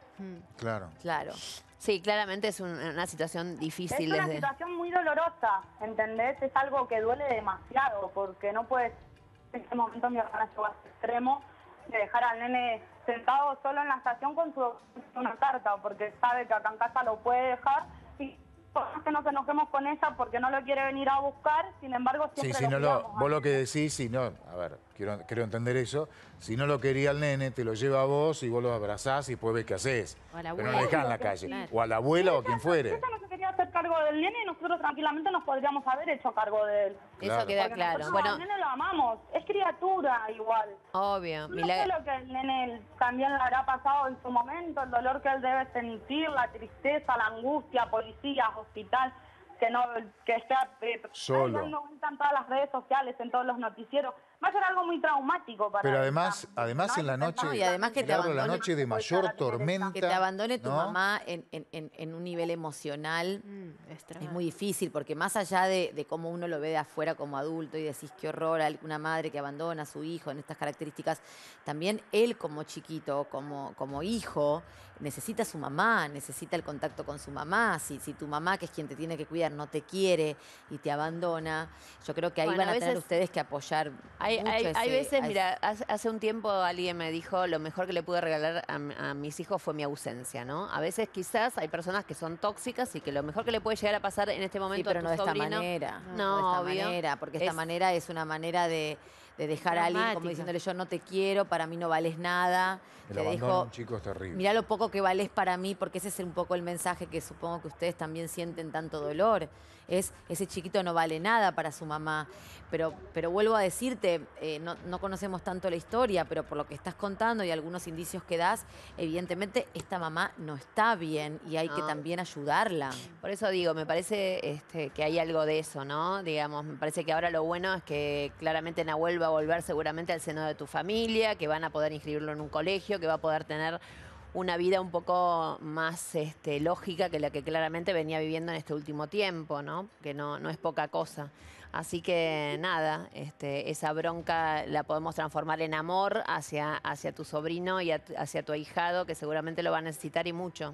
Claro. Claro. Sí, claramente es un- una situación difícil. Es una desde... situación muy dolorosa, ¿entendés? Es algo que duele demasiado, porque no puedes, en este momento mi hermana llegó a ese extremo de dejar al nene sentado solo en la estación con su una carta, porque sabe que acá en casa lo puede dejar, y por más que nos enojemos con ella porque no lo quiere venir a buscar, sin embargo Sí, siempre si lo no lo, cuidamos. vos lo que decís, si no, a ver, quiero, quiero entender eso, si no lo quería el nene, te lo lleva a vos y vos lo abrazás y después ves qué haces. O a la Pero no lo abuela. dejás en la Claro. calle. O a la abuela o a quien fuere. Si ella no se quería hacer cargo del nene, nosotros tranquilamente nos podríamos haber hecho cargo de él. Claro. Eso queda Porque claro. nosotros Bueno, al nene lo amamos, es criatura igual. obvio. No Milagro- sé lo que el nene también le habrá pasado en su momento, el dolor que él debe sentir, la tristeza, la angustia, policías, hospital, que no que está eh, Solo. dando vuelta en todas las redes sociales, en todos los noticieros. Va a ser algo muy traumático para Pero él además, también, además ¿no? en la noche, No, y además que te Milagro, la abandone- noche de mayor tormenta. Que te abandone tu ¿no? mamá en, en- en- en un nivel emocional Mm, es es tremendo. muy difícil, porque más allá de, de cómo uno lo ve de afuera como adulto y decís qué horror a una madre que abandona a su hijo en estas características, también él como chiquito, como, como hijo, necesita a su mamá, necesita el contacto con su mamá. Si, si tu mamá, que es quien te tiene que cuidar, no te quiere y te abandona, yo creo que ahí Bueno, van a, a tener veces- ustedes que apoyar Hay, mucho hay, ese- hay veces, a ese- mira, hace, hace un tiempo alguien me dijo, lo mejor que le pude regalar a, m- a mis hijos fue mi ausencia, ¿no? A veces quizás hay personas que son tóxicas y que lo mejor que le puede llegar a pasar en este Sí, momento pero a no tu de esta sobrino- manera. No, No, de esta obvio. manera, porque esta Es- manera es una manera de, de dejar a alguien como Traumática. diciéndole yo no te quiero, para mí no vales nada. El Te abandono de dejo, un chico es terrible. mirá lo poco que vales para mí, porque ese es un poco el mensaje que supongo que ustedes también sienten tanto dolor. Es, ese chiquito no vale nada para su mamá. Pero, pero vuelvo a decirte, eh, no, no conocemos tanto la historia, pero por lo que estás contando y algunos indicios que das, evidentemente esta mamá no está bien y hay que No. también ayudarla. Por eso digo, me parece este, que hay algo de eso, ¿no? Digamos, me parece que ahora lo bueno es que claramente Nahuel va a volver seguramente al seno de tu familia, que van a poder inscribirlo en un colegio, que va a poder tener una vida un poco más este, lógica que la que claramente venía viviendo en este último tiempo, ¿no? Que no, no es poca cosa. Así que nada, este, esa bronca la podemos transformar en amor hacia, hacia tu sobrino y a- hacia tu ahijado, que seguramente lo va a necesitar y mucho.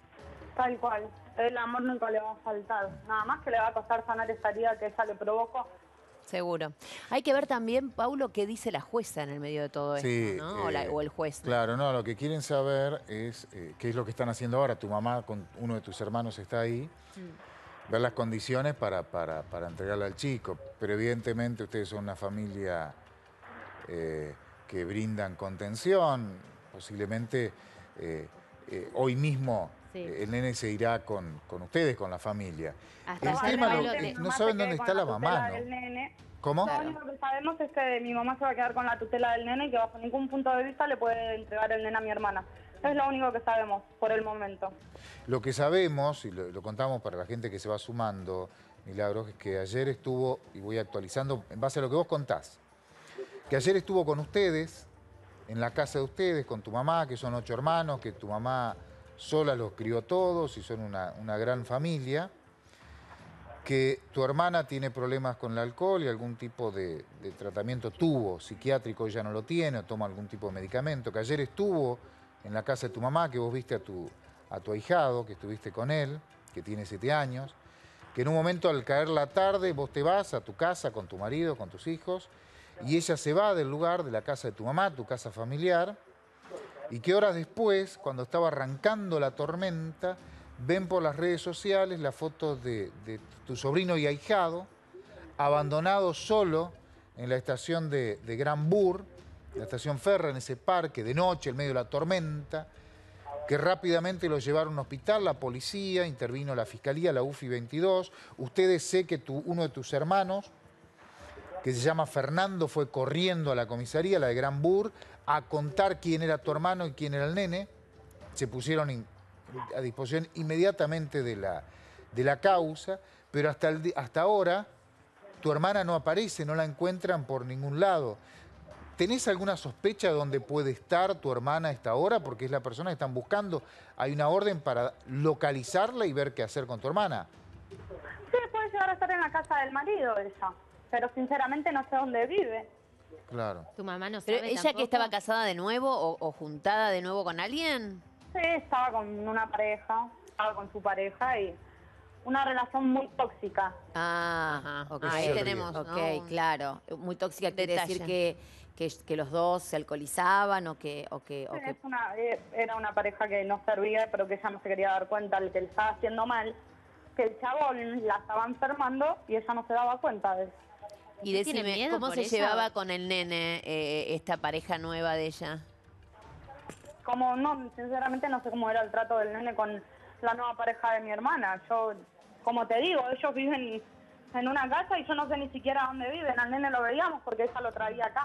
Tal cual. El amor nunca le va a faltar. Nada más que le va a costar sanar esa herida que ella le provocó. Seguro. Hay que ver también, Paulo, qué dice la jueza en el medio de todo esto, Sí, ¿no? O, la- eh, o el juez. Claro, no, lo que quieren saber es eh, qué es lo que están haciendo ahora. Tu mamá con uno de tus hermanos está ahí. Ver las condiciones para, para, para entregarle al chico. Pero evidentemente ustedes son una familia eh, que brindan contención. Posiblemente eh, eh, hoy mismo Sí. eh, el nene se irá con, con ustedes, con la familia. Hasta El ya tema, lo- Pablo, eh, te- no mamá saben se dónde quede está con la tutela mamá, ¿no? del nene. ¿Cómo? Lo único que sabemos es que mi mamá se va a quedar con la tutela del nene y que bajo ningún punto de vista le puede entregar el nene a mi hermana. Es lo único que sabemos por el momento. Lo que sabemos, y lo, lo contamos para la gente que se va sumando, Milagros, es que ayer estuvo, y voy actualizando en base a lo que vos contás, que ayer estuvo con ustedes, en la casa de ustedes, con tu mamá, que son ocho hermanos, que tu mamá sola los crió todos y son una, una gran familia, que tu hermana tiene problemas con el alcohol y algún tipo de, de tratamiento tuvo, psiquiátrico ella no lo tiene, o toma algún tipo de medicamento, que ayer estuvo en la casa de tu mamá, que vos viste a tu, a tu ahijado, que estuviste con él, que tiene siete años, que en un momento al caer la tarde vos te vas a tu casa con tu marido, con tus hijos, y ella se va del lugar, de la casa de tu mamá, tu casa familiar, y que horas después, cuando estaba arrancando la tormenta, ven por las redes sociales las fotos de, de tu sobrino y ahijado, abandonado solo en la estación de, de Gran Bur, la estación férrea, en ese parque, de noche, en medio de la tormenta, que rápidamente lo llevaron a un hospital, la policía, intervino la fiscalía, la U F I veintidós. Ustedes sé que tu, uno de tus hermanos, que se llama Fernando, fue corriendo a la comisaría, la de Gran Bur, a contar quién era tu hermano y quién era el nene. Se pusieron in- a disposición inmediatamente de la, de la causa, pero hasta, el di- hasta ahora tu hermana no aparece, no la encuentran por ningún lado. ¿Tenés alguna sospecha de dónde puede estar tu hermana a esta hora? Porque es la persona que están buscando. Hay una orden para localizarla y ver qué hacer con tu hermana. Sí, puede llegar a estar en la casa del marido ella, pero sinceramente no sé dónde vive. Claro. Tu mamá no Pero sabe ella tampoco. que estaba casada de nuevo o, o juntada de nuevo con alguien. Sí, estaba con una pareja, estaba con su pareja y una relación muy tóxica. Ah, Ajá. ok. Ahí Ese tenemos, Ok, ¿no? Un claro. Muy tóxica quiere detalle. decir que, que, que los dos se alcoholizaban o que... O que, o Sí, que... es una, eh, era una pareja que no servía, pero que ella no se quería dar cuenta de que le estaba haciendo mal, que el chabón la estaba enfermando y ella no se daba cuenta de eso. Y ¿No tiene decime, miedo ¿cómo por se ella? llevaba con el nene eh, esta pareja nueva de ella? Como no, sinceramente no sé cómo era el trato del nene con la nueva pareja de mi hermana. Yo, como te digo, ellos viven en una casa y yo no sé ni siquiera dónde viven. Al nene lo veíamos porque ella lo traía acá.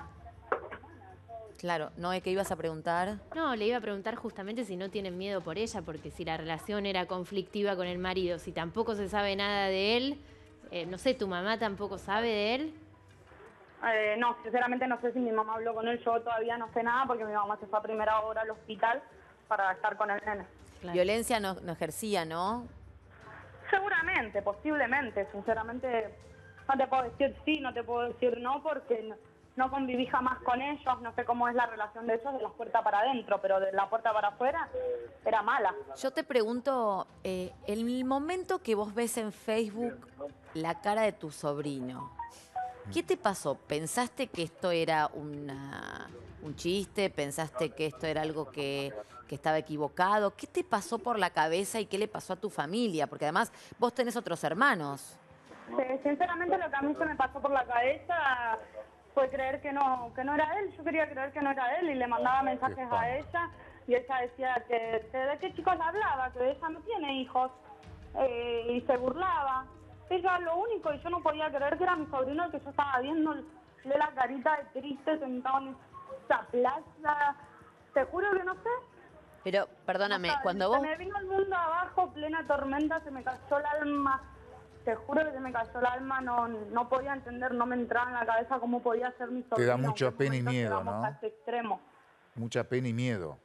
Claro, ¿no? ¿Qué ibas a preguntar? No, le iba a preguntar justamente si no tienen miedo por ella, porque si la relación era conflictiva con el marido, si tampoco se sabe nada de él, eh, no sé, ¿tu mamá tampoco sabe de él? Eh, no, sinceramente no sé si mi mamá habló con él. Yo todavía no sé nada porque mi mamá se fue a primera hora al hospital para estar con el nene. Claro. Violencia no, no ejercía, ¿no? Seguramente, posiblemente. Sinceramente no te puedo decir sí, no te puedo decir no porque no, no conviví jamás con ellos. No sé cómo es la relación de ellos de la puerta para adentro, pero de la puerta para afuera era mala. Yo te pregunto, eh, en el momento que vos ves en Facebook la cara de tu sobrino, ¿qué te pasó? ¿Pensaste que esto era una, un chiste? ¿Pensaste que esto era algo que, que estaba equivocado? ¿Qué te pasó por la cabeza y qué le pasó a tu familia? Porque además vos tenés otros hermanos. Eh, sinceramente lo que a mí se me pasó por la cabeza fue creer que no que no era él. Yo quería creer que no era él y le mandaba mensajes espanto. a ella y ella decía que, que de qué chicos le hablaba, que ella no tiene hijos eh, y se burlaba. Ella lo único, y yo no podía creer que era mi sobrino el que yo estaba viendo, le la carita de triste sentado en esa plaza. Te juro que no sé. Pero, perdóname, O sea, cuando se vos... me vino el mundo abajo, plena tormenta, se me cayó el alma. Te juro que se me cayó el alma, no, no podía entender, no me entraba en la cabeza cómo podía ser mi sobrino. Te da en mucha qué pena y momento miedo, llegamos ¿no? a ese extremo. Mucha pena y miedo.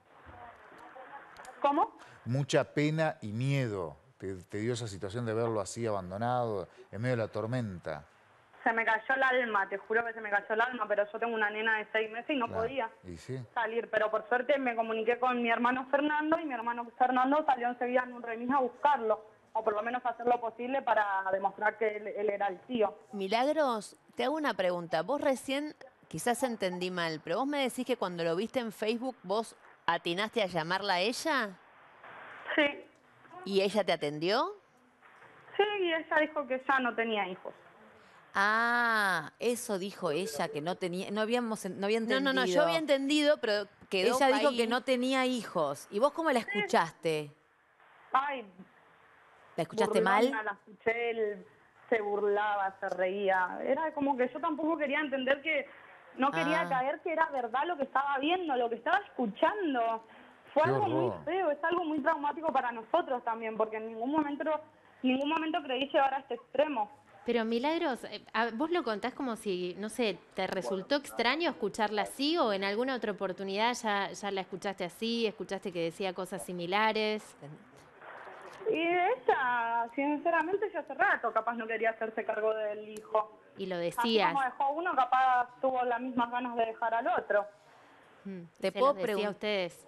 ¿Cómo? Mucha pena y miedo. Te, te dio esa situación de verlo así abandonado, en medio de la tormenta. Se me cayó el alma, te juro que se me cayó el alma, pero yo tengo una nena de seis meses y no Claro. podía ¿Y sí? salir. Pero por suerte me comuniqué con mi hermano Fernando y mi hermano Fernando salió enseguida en un remis a buscarlo. O por lo menos hacer lo posible para demostrar que él, él era el tío. Milagros, te hago una pregunta. Vos recién, quizás entendí mal, pero vos me decís que cuando lo viste en Facebook, vos atinaste a llamarla a ella Sí, y ella te atendió. sí, y ella dijo que ya no tenía hijos. Ah, eso dijo ella, que no tenía, no habíamos, no había No, entendido. no, no, yo había entendido, pero quedó Ella dijo ahí. que no tenía hijos. ¿Y vos cómo la escuchaste? Ay, ¿La escuchaste mal? burlona, la escuché, él se burlaba, se reía. Era como que yo tampoco quería entender que, no quería Ah. caer que era verdad lo que estaba viendo, lo que estaba escuchando. Fue Qué algo muy horror. feo, es algo muy traumático para nosotros también, porque en ningún momento, ningún momento creí llegar a este extremo. Pero Milagros, eh, a- vos lo contás como si, no sé, ¿te resultó extraño escucharla así o en alguna otra oportunidad ya, ya la escuchaste así, escuchaste que decía cosas similares? Y ella, sinceramente, ya hace rato capaz no quería hacerse cargo del hijo. Y lo Así decías. como dejó uno, capaz tuvo las mismas ganas de dejar al otro. Mm, Te se puedo los decía a pregun- ustedes.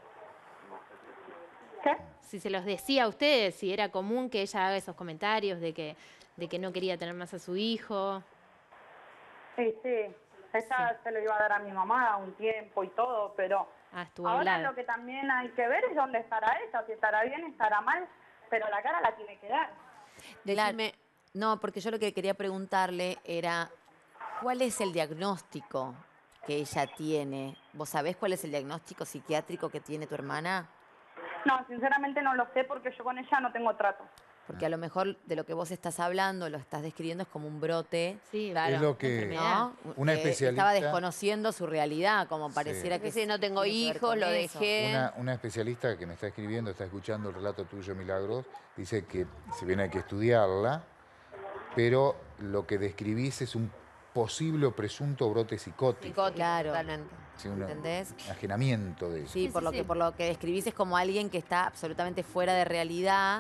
¿Qué? Si se los decía a ustedes, si era común que ella haga esos comentarios de que, de que no quería tener más a su hijo. Sí, sí. Ella se lo iba a dar a mi mamá un tiempo y todo, pero Ah, estuvo ahora hablado. lo que también hay que ver es dónde estará ella, si estará bien, estará mal, pero la cara la tiene que dar. Decime, No, porque yo lo que quería preguntarle era, ¿cuál es el diagnóstico que ella tiene? ¿Vos sabés cuál es el diagnóstico psiquiátrico que tiene tu hermana? No, sinceramente no lo sé porque yo con ella no tengo trato. Porque a lo mejor de lo que vos estás hablando, lo estás describiendo, es como un brote, Sí, Claro, Es lo una que enfermedad. ¿no? una Que especialista... estaba desconociendo su realidad, como Sí. pareciera que sí, no tengo tiene que ver hijos, con lo eso. dejé. Una, una especialista que me está escribiendo, está escuchando el relato tuyo, Milagros, dice que si bien hay que estudiarla, pero lo que describís es un posible o presunto brote psicótico. Psicótico, Claro. totalmente. Sí, un ¿Entendés? ajenamiento de eso. Sí, Sí, por sí, lo sí. que por lo que describís es como alguien que está absolutamente fuera de realidad,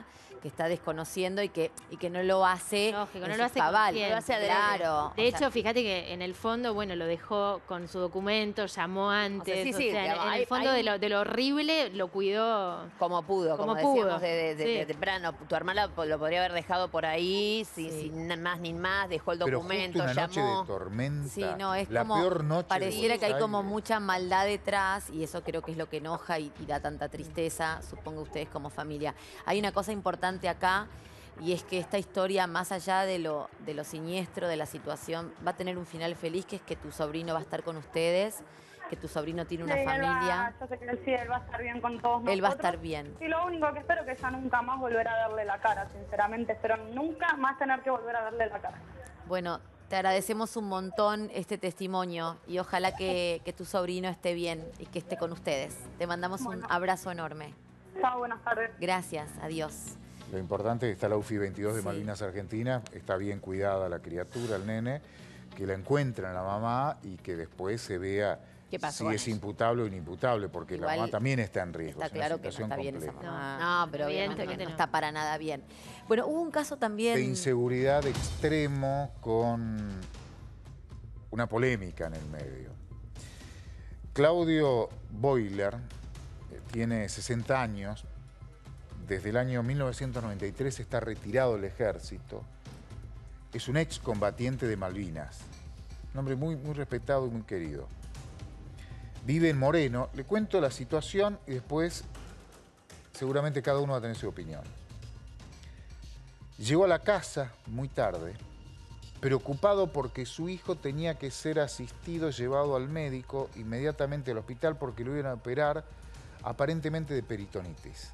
que está desconociendo y que, y que no lo hace Lógico, en no sus lo hace cabales, consciente. no lo hace adrede. Claro. De o hecho, sea, fíjate que en el fondo, bueno, lo dejó con su documento, llamó antes. sí, O sí, sea, en- digamos, en hay- el fondo hay de, un- lo, de lo horrible lo cuidó. Como pudo, como, Como pudo, decíamos de, de- de- sí. de temprano. Tu hermana po- lo podría haber dejado por ahí, sin, Sí. sin na- más ni más, dejó el Pero documento, justo una noche llamó. de tormenta, sí, no, es la como, peor noche pareciera de que hay Buenos como Aires. mucha maldad detrás y eso creo que es lo que enoja y, y da tanta tristeza, supongo ustedes como familia. Hay una cosa importante acá y es que esta historia, más allá de lo, de lo siniestro de la situación, va a tener un final feliz, que es que tu sobrino va a estar con ustedes, que tu sobrino tiene una Sí, él va- familia. yo sé que él sí, él va a estar bien con todos nosotros. Él va a estar bien. Y lo único que espero es que ya nunca más volver a darle la cara, sinceramente. Espero nunca más tener que volver a darle la cara. Bueno, te agradecemos un montón este testimonio y ojalá que, que tu sobrino esté bien y que esté con ustedes. Te mandamos Bueno. un abrazo enorme. Chao, buenas tardes. Gracias, adiós. Lo importante es que está la U F I veintidós de Sí. Malvinas Argentina, está bien cuidada la criatura, el nene, que la encuentran la mamá y que después se vea ¿Qué pasó si con es ella? imputable o inimputable, porque Igual la mamá también está en riesgo. Está es una claro que no situación está bien esa compleja. mamá. No, pero evidentemente evidentemente no no. está para nada bien. Bueno, hubo un caso también... De inseguridad extremo con una polémica en el medio. Claudio Boiler eh, tiene sesenta años, desde el año mil novecientos noventa y tres está retirado del ejército, es un excombatiente de Malvinas, un hombre muy, muy respetado y muy querido. Vive en Moreno, le cuento la situación y después seguramente cada uno va a tener su opinión. Llegó a la casa muy tarde, preocupado porque su hijo tenía que ser asistido, llevado al médico inmediatamente al hospital porque lo iban a operar aparentemente de peritonitis.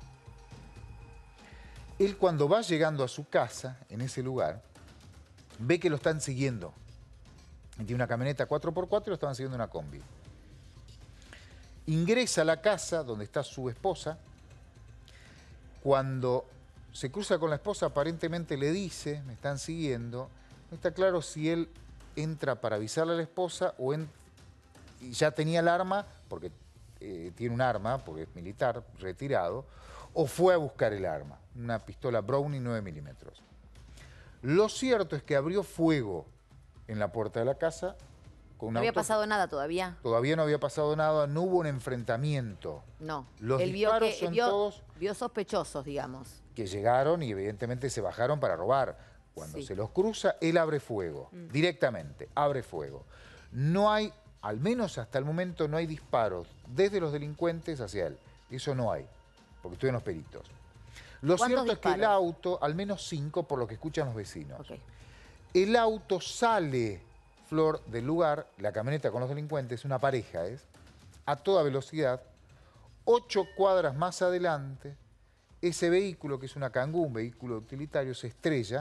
Él, cuando va llegando a su casa, en ese lugar, ve que lo están siguiendo. Tiene una camioneta cuatro por cuatro y lo estaban siguiendo en una combi. Ingresa a la casa donde está su esposa. Cuando se cruza con la esposa, aparentemente le dice, me están siguiendo. No está claro si él entra para avisarle a la esposa o en, y ya tenía el arma, porque eh, tiene un arma, porque es militar, retirado, o fue a buscar el arma, una pistola Browning nueve milímetros. Lo cierto es que abrió fuego en la puerta de la casa. Con un ¿No había auto. pasado nada todavía? Todavía no había pasado nada, no hubo un enfrentamiento. No. Los Él vio, disparos que, son vio, todos vio sospechosos, digamos. que llegaron y evidentemente se bajaron para robar. Cuando Sí. se los cruza, él abre fuego, directamente, abre fuego. No hay, al menos hasta el momento, no hay disparos desde los delincuentes hacia él. Eso no hay, porque estuvieron los peritos. Lo ¿Cuántos cierto es que el disparos? auto, al menos cinco, por lo que escuchan los vecinos. Ok. El auto sale, Flor, del lugar, la camioneta con los delincuentes, una pareja es, a toda velocidad, ocho cuadras más adelante, ese vehículo, que es una Kangoo, un vehículo utilitario, se estrella.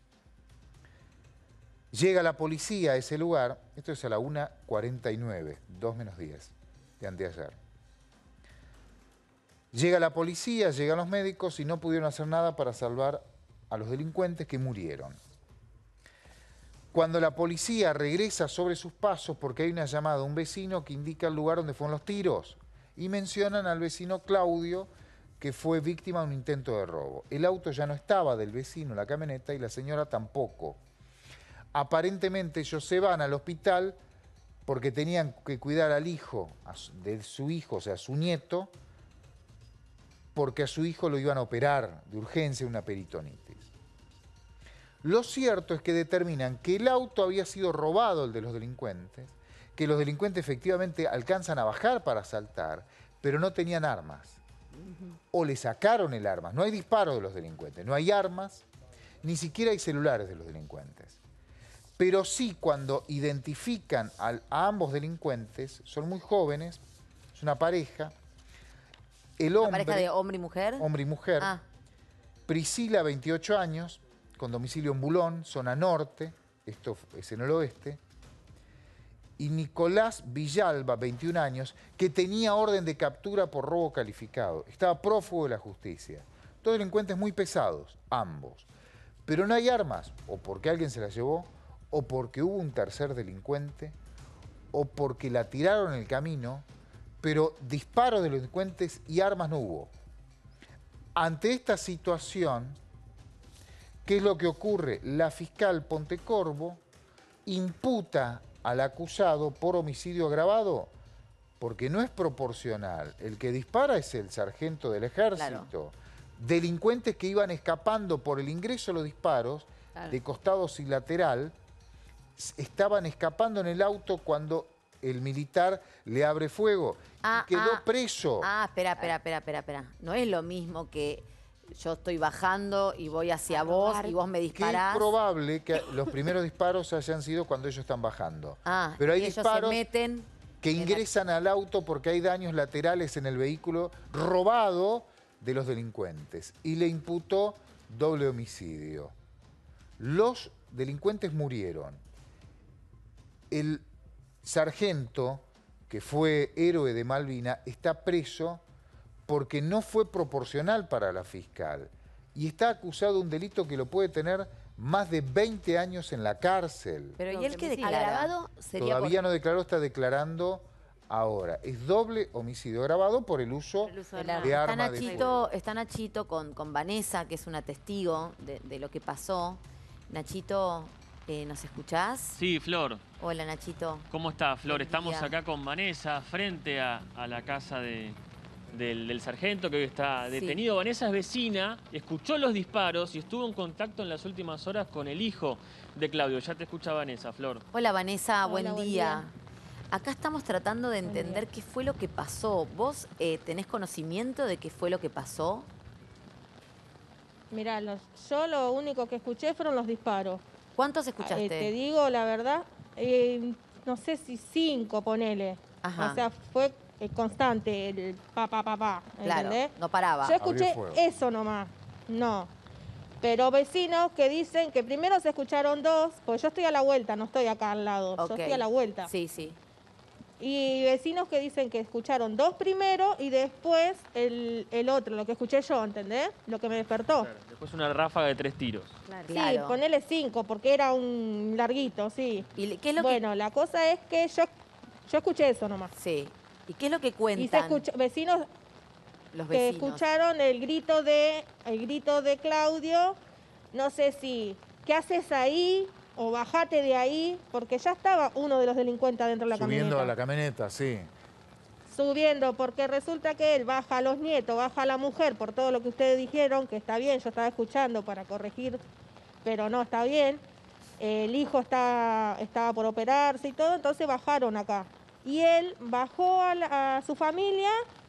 Llega la policía a ese lugar, esto es a la una cuarenta y nueve, dos menos diez de anteayer. Llega la policía, llegan los médicos y no pudieron hacer nada para salvar a los delincuentes que murieron. Cuando la policía regresa sobre sus pasos, porque hay una llamada a un vecino que indica el lugar donde fueron los tiros, y mencionan al vecino Claudio, que fue víctima de un intento de robo. El auto ya no estaba del vecino, la camioneta, y la señora tampoco. Aparentemente ellos se van al hospital porque tenían que cuidar al hijo, a su- de su hijo, o sea, a su nieto, porque a su hijo lo iban a operar de urgencia, una peritonitis. Lo cierto es que determinan que el auto había sido robado, el de los delincuentes, que los delincuentes efectivamente alcanzan a bajar para asaltar, pero no tenían armas. O le sacaron el arma. No hay disparo de los delincuentes, no hay armas, ni siquiera hay celulares de los delincuentes. Pero sí, cuando identifican al- a ambos delincuentes, son muy jóvenes, es una pareja, el ¿Una hombre, pareja de hombre y mujer? hombre y mujer, Ah, Priscila, veintiocho años, con domicilio en Bulón, zona norte, esto es en el oeste, y Nicolás Villalba, veintiún años, que tenía orden de captura por robo calificado. Estaba prófugo de la justicia. Dos delincuentes muy pesados, ambos. Pero no hay armas, o porque alguien se las llevó, o porque hubo un tercer delincuente, o porque la tiraron en el camino, pero disparos de los delincuentes y armas no hubo. Ante esta situación, ¿Qué es lo que ocurre? La fiscal Pontecorvo imputa al acusado por homicidio agravado porque no es proporcional. El que dispara es el sargento del ejército. Claro. Delincuentes que iban escapando por el ingreso de los disparos, claro, de costados y lateral, estaban escapando en el auto cuando el militar le abre fuego. Ah, y quedó ah, preso. Ah, espera, espera, espera, espera, espera. No es lo mismo que yo estoy bajando y voy hacia vos y vos me disparás. Que es probable que los primeros disparos hayan sido cuando ellos están bajando. Ah, pero hay y ellos disparos se meten que ingresan al auto porque hay daños laterales en el vehículo robado de los delincuentes. Y le imputó doble homicidio. Los delincuentes murieron. El sargento, que fue héroe de Malvina, está preso porque no fue proporcional para la fiscal. Y está acusado de un delito que lo puede tener más de veinte años en la cárcel. Pero ¿y él qué declarado? Sería Todavía por... no declaró, está declarando ahora. Es doble homicidio agravado por el uso, el uso de, de, de arma Nachito, de fuego. Está Nachito con, con Vanessa, que es una testigo de, de lo que pasó. Nachito, eh, ¿nos escuchás? Sí, Flor. Hola, Nachito. ¿Cómo está, Flor? Estamos acá con Vanessa frente a, a la casa de... Del, del sargento que hoy está detenido. Sí. Vanessa es vecina, escuchó los disparos y estuvo en contacto en las últimas horas con el hijo de Claudio. Ya te escucha Vanessa, Flor. Hola, Vanessa, Hola, buen, buen día. día. Acá estamos tratando de entender qué fue lo que pasó. ¿Vos eh, tenés conocimiento de qué fue lo que pasó? Mirá, los, yo lo único que escuché fueron los disparos. ¿Cuántos escuchaste? Eh, te digo la verdad, eh, no sé si cinco, ponele. Ajá. O sea, fue... constante, el pa, pa, pa, pa, ¿entendés? Claro, no paraba. Yo escuché eso nomás, no. Pero vecinos que dicen que primero se escucharon dos, porque yo estoy a la vuelta, no estoy acá al lado, okay. Yo estoy a la vuelta. Sí, sí. Y vecinos que dicen que escucharon dos primero y después el, el otro, lo que escuché yo, ¿entendés? Lo que me despertó. Claro, después una ráfaga de tres tiros. Claro. Sí, claro. Ponele cinco, porque era un larguito, sí. ¿Y qué es lo bueno, que... la cosa es que yo, yo escuché eso nomás. Sí. ¿Y qué es lo que cuentan? Y se escucha, vecinos, Los vecinos que escucharon el grito de el grito de Claudio, no sé si, ¿qué haces ahí? O bajate de ahí, porque ya estaba uno de los delincuentes dentro de la camioneta. Subiendo a la camioneta, sí. Subiendo, porque resulta que él baja a los nietos, baja a la mujer, por todo lo que ustedes dijeron, que está bien, yo estaba escuchando para corregir, pero no está bien. El hijo está, estaba por operarse y todo, entonces bajaron acá. Y él bajó a, la, a su familia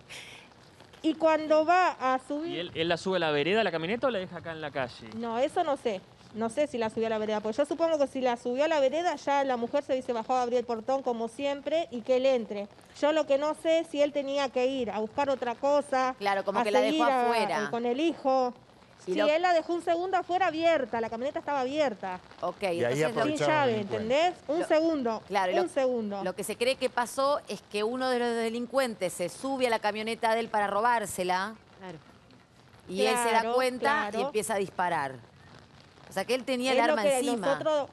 y cuando va a subir... ¿Y él, él la sube a la vereda, a la camioneta, o la deja acá en la calle? No, eso no sé. No sé si la subió a la vereda. Porque yo supongo que si la subió a la vereda, ya la mujer se hubiese bajado a abrir el portón como siempre y que él entre. Yo lo que no sé si él tenía que ir a buscar otra cosa. Claro, como que la dejó a, afuera. A, con el hijo. Si sí, lo... él la dejó un segundo afuera abierta, la camioneta estaba abierta. Ok, y entonces sin llave, ¿entendés? Un lo... segundo, claro, un lo... segundo. Lo que se cree que pasó es que uno de los delincuentes se sube a la camioneta de él para robársela. Claro. Y claro, él se da cuenta claro. y empieza a disparar. O sea, que él tenía es el arma encima. Nosotros...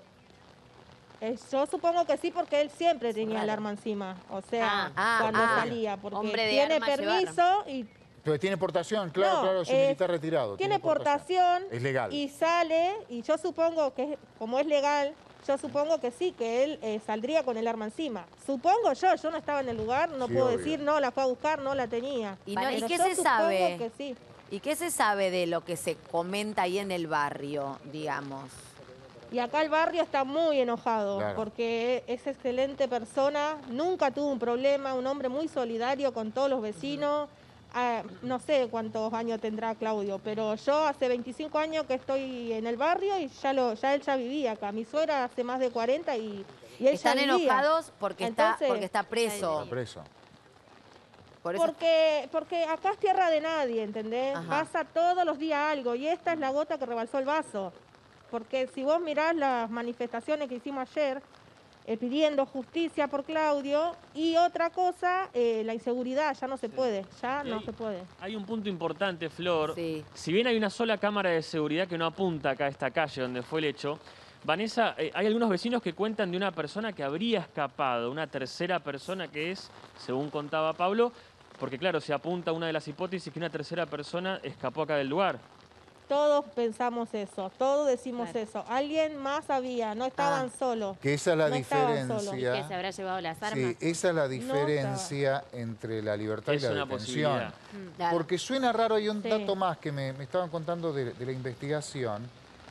Eh, yo supongo que sí, porque él siempre tenía claro. el arma encima. O sea, ah, ah, cuando ah, salía. Porque hombre de tiene permiso llevar. y... Pero tiene portación, claro, no, claro, es un eh, militar retirado. Tiene, tiene portación, es legal. Y sale, y yo supongo que, como es legal, yo supongo que sí, que él eh, saldría con el arma encima. Supongo yo, yo no estaba en el lugar, no sí, puedo obvio. decir, no, la fue a buscar, no la tenía. ¿Y, no, ¿y qué se sabe? Que sí. ¿Y qué se sabe de lo que se comenta ahí en el barrio, digamos? Y acá el barrio está muy enojado, claro. porque es excelente persona, nunca tuvo un problema, un hombre muy solidario con todos los vecinos. Uh-huh. Ah, no sé cuántos años tendrá Claudio, pero yo hace veinticinco años que estoy en el barrio y ya lo, ya él ya vivía acá. Mi suegra hace más de cuarenta y, y él Están ya vivía. enojados porque, Entonces, está, porque está preso. Está preso. Por eso... porque, porque acá es tierra de nadie, ¿entendés? Ajá. Pasa todos los días algo y esta es la gota que rebalsó el vaso. Porque si vos mirás las manifestaciones que hicimos ayer, Eh, pidiendo justicia por Claudio, y otra cosa, eh, la inseguridad, ya no se sí. puede, ya y no hay, se puede. Hay un punto importante, Flor, sí. si bien hay una sola cámara de seguridad que no apunta acá a esta calle donde fue el hecho, Vanessa, eh, hay algunos vecinos que cuentan de una persona que habría escapado, una tercera persona que es, según contaba Pablo, porque claro, se apunta a una de las hipótesis que una tercera persona escapó acá del lugar. todos pensamos eso, todos decimos Claro. eso. Alguien más había, no estaban Ah. solos. Que esa es la No estaban solos. diferencia. Que se habrá llevado las armas. Sí, esa es la diferencia entre la libertad Es y la una detención. posibilidad. Mm. Claro. Porque suena raro, hay un Sí. dato más que me, me estaban contando de, de la investigación,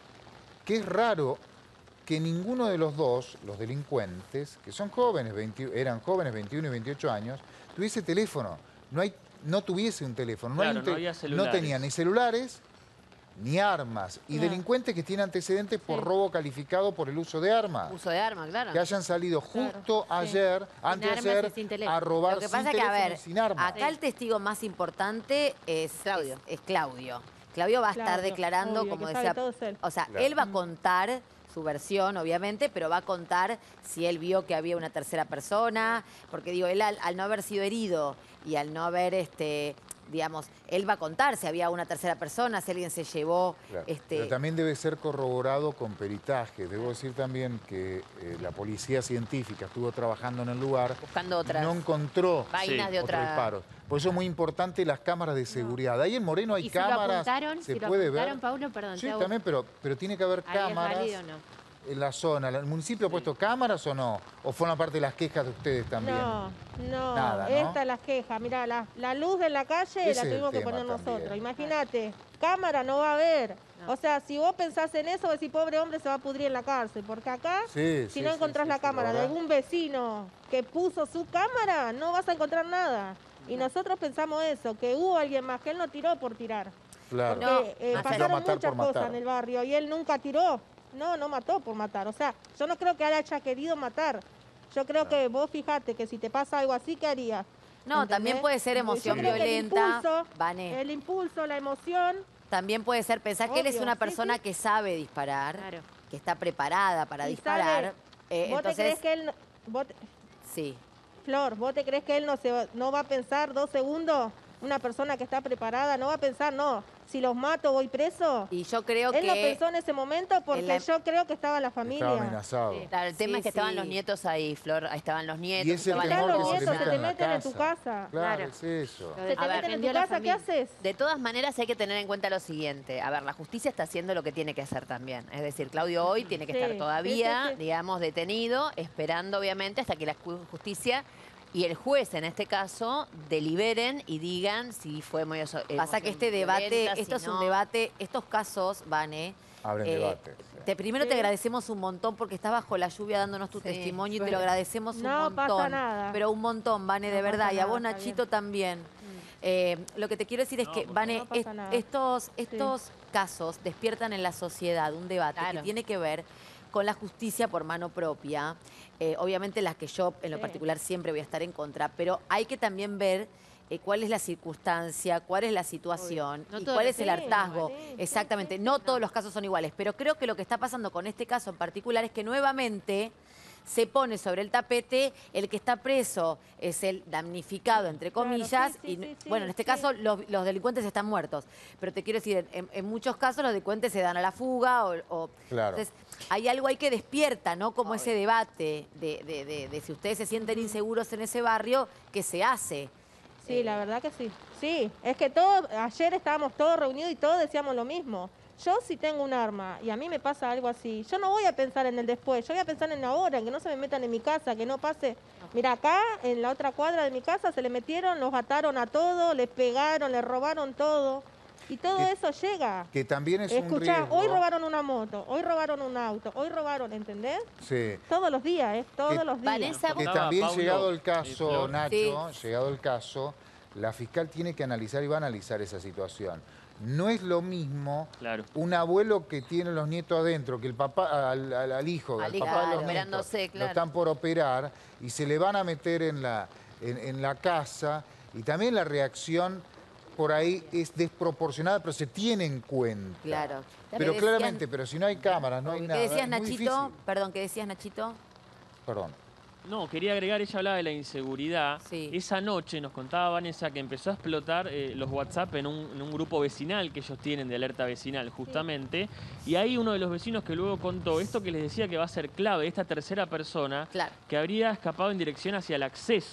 que es raro que ninguno de los dos, los delincuentes, que son jóvenes, veinte eran jóvenes, veintiuno y veintiocho años, tuviese teléfono. No, hay, no tuviese un teléfono. No, hay Claro, un te- no había no celulares. tenían ni celulares ni armas. Y No. delincuentes que tienen antecedentes por Sí. robo calificado por el uso de armas. Uso de arma, claro. Que hayan salido justo Claro, sí. ayer, antes de armas ayer, y sin teléfono. a robar Lo que sin pasa es que, a teléfono ver, y sin armas. acá el testigo más importante es Claudio. Es, es Claudio. Claudio va a estar Claudio, declarando, obvio, como que sabe decía, todo es él. o sea, Claro. él va a contar su versión, obviamente, pero va a contar si él vio que había una tercera persona, porque digo, él al, al no haber sido herido y al no haber, este, digamos, él va a contar si había una tercera persona, si alguien se llevó, Claro, este, pero también debe ser corroborado con peritaje. Debo decir también que eh, la policía científica estuvo trabajando en el lugar, Buscando otras no encontró vainas Sí, de otros otra... disparos. Por eso es muy importante las cámaras de seguridad. Ahí en Moreno hay ¿Y si lo cámaras, apuntaron? se si lo puede apuntaron, ver. Paulo, perdón, Sí, te hago- también, pero, pero tiene que haber ¿Ahí es cámaras válido o no? en la zona. ¿El municipio ha puesto cámaras o no? ¿O forman parte de las quejas de ustedes también? No, no, Nada, ¿no? esta es la queja. Mirá, la, la luz de la calle Ese la es el tuvimos que tema poner también. nosotros. Imagínate, cámara no va a haber. No. O sea, si vos pensás en eso, decís, pobre hombre se va a pudrir en la cárcel. Porque acá, Sí, si sí, no sí, encontrás sí, la sí, cámara de verdad. algún vecino que puso su cámara, no vas a encontrar nada. Y nosotros pensamos eso, que hubo alguien más, que él no tiró por tirar. Claro. Porque No, eh, más allá- pasaron matar muchas por cosas matar. en el barrio y él nunca tiró. No, no mató por matar. O sea, yo no creo que él haya querido matar. Yo creo que vos fijate que si te pasa algo así, ¿qué harías? no, ¿Entendés? también puede ser Yo emoción creo que el violenta, impulso, Vane. El impulso, la emoción. También puede ser pensar que él es Obvio, una sí, persona sí. que sabe disparar, Claro. que está preparada para y disparar. sabe, eh, ¿Vos entonces, te crees que él... no- vos te- sí. Flor, ¿vos te crees que él no, se va, no va a pensar dos segundos? Una persona que está preparada no va a pensar, no, si los mato voy preso. Y yo creo Él que... no pensó en ese momento porque en la- yo creo que estaba la familia. Estaba amenazado. Sí. Claro, el tema Sí, es que estaban sí. los nietos ahí, Flor. Ahí estaban los nietos. Y es el estaban Están temor los que se le nietos, se meta te en la meten en tu casa. casa. Claro, Claro. es eso. Lo Se de- te A ver, meten en tu defendió a la casa, ¿qué familia. haces? De todas maneras hay que tener en cuenta lo siguiente. A ver, la justicia está haciendo lo que tiene que hacer también. Es decir, Claudio hoy tiene que Sí, estar sí, todavía, sí, sí. digamos, detenido, esperando obviamente hasta que la ju- justicia y el juez en este caso deliberen y digan si fue muy eso- Pasa que emoción este debate, violenta, si esto es un no. debate, estos casos, Vane, Abren eh, debate. sí. te, primero te Sí. agradecemos un montón porque estás bajo la lluvia dándonos tu Sí, testimonio y te bueno. lo agradecemos un No montón. pasa nada. Pero un montón, Vane, de No verdad. pasa Y a vos, nada, está Nachito, también. Eh, lo que te quiero decir es No, que, por Vane, favor. No pasa est- nada. estos, estos casos despiertan en la sociedad un debate Claro. que tiene que ver con la justicia por mano propia. Eh, obviamente las que yo, en lo Sí. particular, siempre voy a estar en contra, pero hay que también ver eh, cuál es la circunstancia, cuál es la situación No y todos cuál los es el casos son hartazgo. iguales. Sí, sí, Exactamente, sí. no todos los casos son iguales, pero creo que lo que está pasando con este caso en particular es que nuevamente se pone sobre el tapete el que está preso es el damnificado, entre Claro, comillas, sí, sí, y sí, sí, bueno, en este sí. caso los, los delincuentes están muertos, pero te quiero decir, en, en muchos casos los delincuentes se dan a la fuga o... o- Claro. Entonces, hay algo ahí que despierta, ¿no? Como ese debate de, de- de- de si ustedes se sienten inseguros en ese barrio, ¿qué se hace? Sí, la verdad que sí. Sí, es que todo, ayer estábamos todos reunidos y todos decíamos lo mismo. Yo si tengo un arma y a mí me pasa algo así, yo no voy a pensar en el después, yo voy a pensar en ahora, en que no se me metan en mi casa, que no pase. Mira, acá, en la otra cuadra de mi casa, se le metieron, los ataron a todos, les pegaron, les robaron todo. Y todo Que- eso llega. Que también es un Escuchá, riesgo. hoy robaron una moto, hoy robaron un auto, hoy robaron, ¿entendés? Sí. Todos los días, ¿eh? Todos Que- los días. Vanessa, Que Contaba también Paulo llegado el y caso, Flor. Nacho, llegado el caso, la fiscal tiene que analizar y va a analizar esa situación. No es lo mismo Claro. un abuelo que tiene los nietos adentro, que el papá, al, al- al hijo, Al al hijo, papá de los claro, nietos, operándose, lo claro. están por operar y se le van a meter en la, en, en la casa y también la reacción por ahí es desproporcionada, pero se tiene en cuenta. Claro. Pero ¿Qué claramente, decían- pero si no hay cámaras, no hay ¿Qué nada. decías, es muy Nachito? difícil. Perdón, ¿qué decías, Nachito? Perdón. No, quería agregar, ella hablaba de la inseguridad. Sí. Esa noche nos contaba Vanessa que empezó a explotar eh, los WhatsApp en un, en un grupo vecinal que ellos tienen de alerta vecinal, justamente. Y ahí uno de los vecinos que luego contó esto que les decía que va a ser clave, esta tercera persona Claro. que habría escapado en dirección hacia el acceso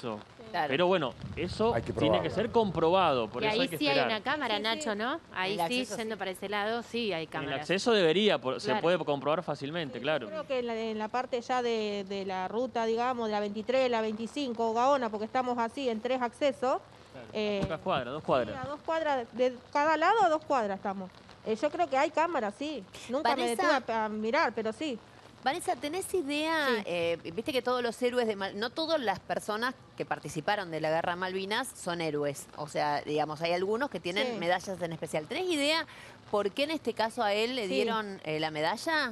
Claro. Pero bueno, eso hay que tiene que ser comprobado, por y eso ahí hay que sí esperar. hay una cámara, Sí, Nacho, sí. ¿no? Ahí sí, yendo sí. para ese lado, sí hay En cámaras. el acceso debería, por- se Claro. puede comprobar fácilmente, Sí, claro. Yo creo que en la, en la parte ya de, de la ruta, digamos, de la veintitrés, la veinticinco, Gaona, porque estamos así en tres accesos. Claro. eh, Pocas cuadras, dos cuadras. Sí, a dos cuadras, de cada lado a dos cuadras estamos. Eh, yo creo que hay cámaras, sí. Nunca me Vanessa- detuve a, a mirar, pero sí. Vanessa, ¿tenés idea? Sí. Eh, Viste que todos los héroes de Mal... No todas las personas que participaron de la Guerra Malvinas son héroes. O sea, digamos, hay algunos que tienen Sí. medallas en especial. ¿Tenés idea por qué en este caso a él le Sí. dieron eh, la medalla?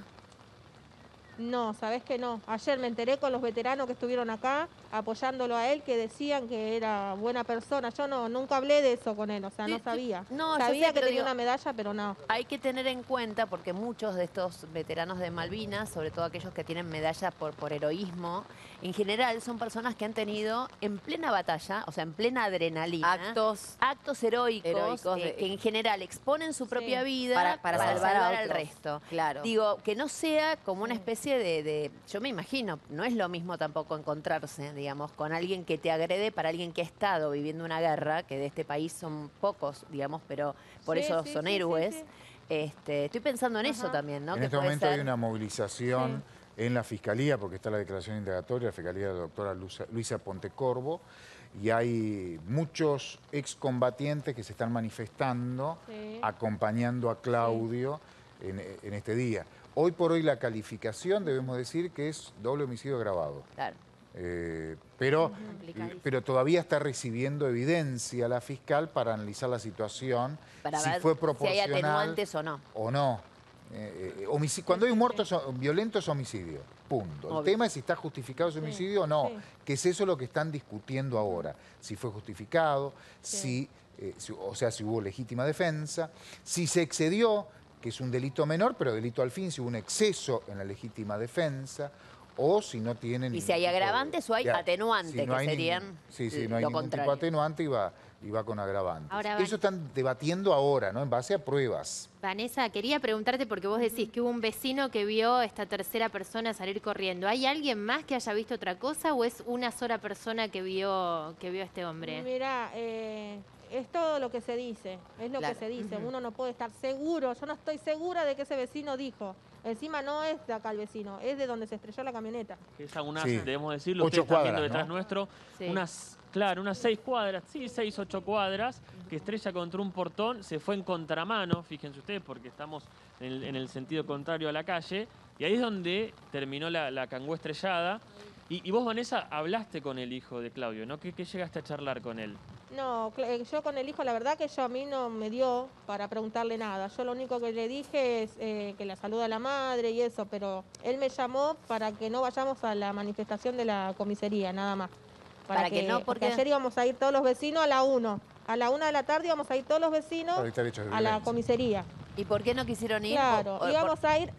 No, sabés que no. Ayer me enteré con los veteranos que estuvieron acá apoyándolo a él, que decían que era buena persona. Yo no, nunca hablé de eso con él, o sea, Sí, no sí. sabía. No, yo sabía sé, que pero tenía digo- una medalla, pero no. Hay que tener en cuenta, porque muchos de estos veteranos de Malvinas, sobre todo aquellos que tienen medalla por, por heroísmo, en general son personas que han tenido en plena batalla, o sea, en plena adrenalina, Actos actos heroicos, heroicos eh, de- que en general exponen su propia vida para, para salvar, a al otros. resto. Claro. Digo, que no sea como una Sí. especie de, de- yo me imagino, no es lo mismo tampoco encontrarse, digamos, con alguien que te agrede para alguien que ha estado viviendo una guerra, que de este país son pocos, digamos, pero por Sí, eso sí, son sí, sí, héroes. sí. Este, estoy pensando en eso Ajá. también, ¿no? En Que este puede momento ser- hay una movilización en la Fiscalía, porque está la declaración indagatoria, la Fiscalía de la doctora Luisa, Luisa Pontecorvo, y hay muchos excombatientes que se están manifestando, Sí. acompañando a Claudio en, en este día. Hoy por hoy la calificación, debemos decir, que es doble homicidio agravado. Claro. Eh, pero, Complicadísimo. pero todavía está recibiendo evidencia la fiscal para analizar la situación, Para si ver fue si hay proporcional atenuantes o no. o no. Eh, eh, homici- cuando hay un muerto so- violento es homicidio, punto. El Obvio. tema es si está justificado ese Sí, homicidio o no, sí. que es eso lo que están discutiendo ahora. Si fue justificado, Sí. si, eh, si- o sea, si hubo legítima defensa, si se excedió, que es un delito menor, pero delito al fin, si hubo un exceso en la legítima defensa, o si no tienen... Y si hay agravantes o hay atenuantes, que serían Sí, sí, no hay lo ningún contrario. tipo de atenuante y va, y va con agravantes. Ahora, Eso están debatiendo ahora, ¿no? En base a pruebas. Vanessa, quería preguntarte porque vos decís que hubo un vecino que vio a esta tercera persona salir corriendo. ¿Hay alguien más que haya visto otra cosa o es una sola persona que vio que vio a este hombre? Mira, eh, es todo lo que se dice, es lo Claro. que se dice. Ujú. Uno no puede estar seguro, yo no estoy segura de que ese vecino dijo. Encima no es de acá el vecino, es de donde se estrelló la camioneta. Que es a unas, Sí. debemos decirlo, Ocho ustedes están viendo cuadras, detrás ¿no? nuestro, Sí. unas, claro, unas seis cuadras, sí, seis, ocho cuadras, que estrella contra un portón, se fue en contramano, fíjense ustedes, porque estamos en el, en el sentido contrario a la calle, y ahí es donde terminó la, la cangú estrellada. Y, y vos, Vanessa, hablaste con el hijo de Claudio, ¿no? ¿Qué, qué llegaste a charlar con él? No, cl- eh, yo con el hijo, la verdad que yo a mí no me dio para preguntarle nada. Yo lo único que le dije es eh, que la saluda a la madre y eso, pero él me llamó para que no vayamos a la manifestación de la comisaría, nada más. Para que no, porque porque- ayer íbamos a ir todos los vecinos a la una. A la una de la tarde íbamos a ir todos los vecinos Para evitar hechos de a la violencia. comisaría. ¿Y por qué no quisieron ir? Claro, O- o- íbamos por- a ir...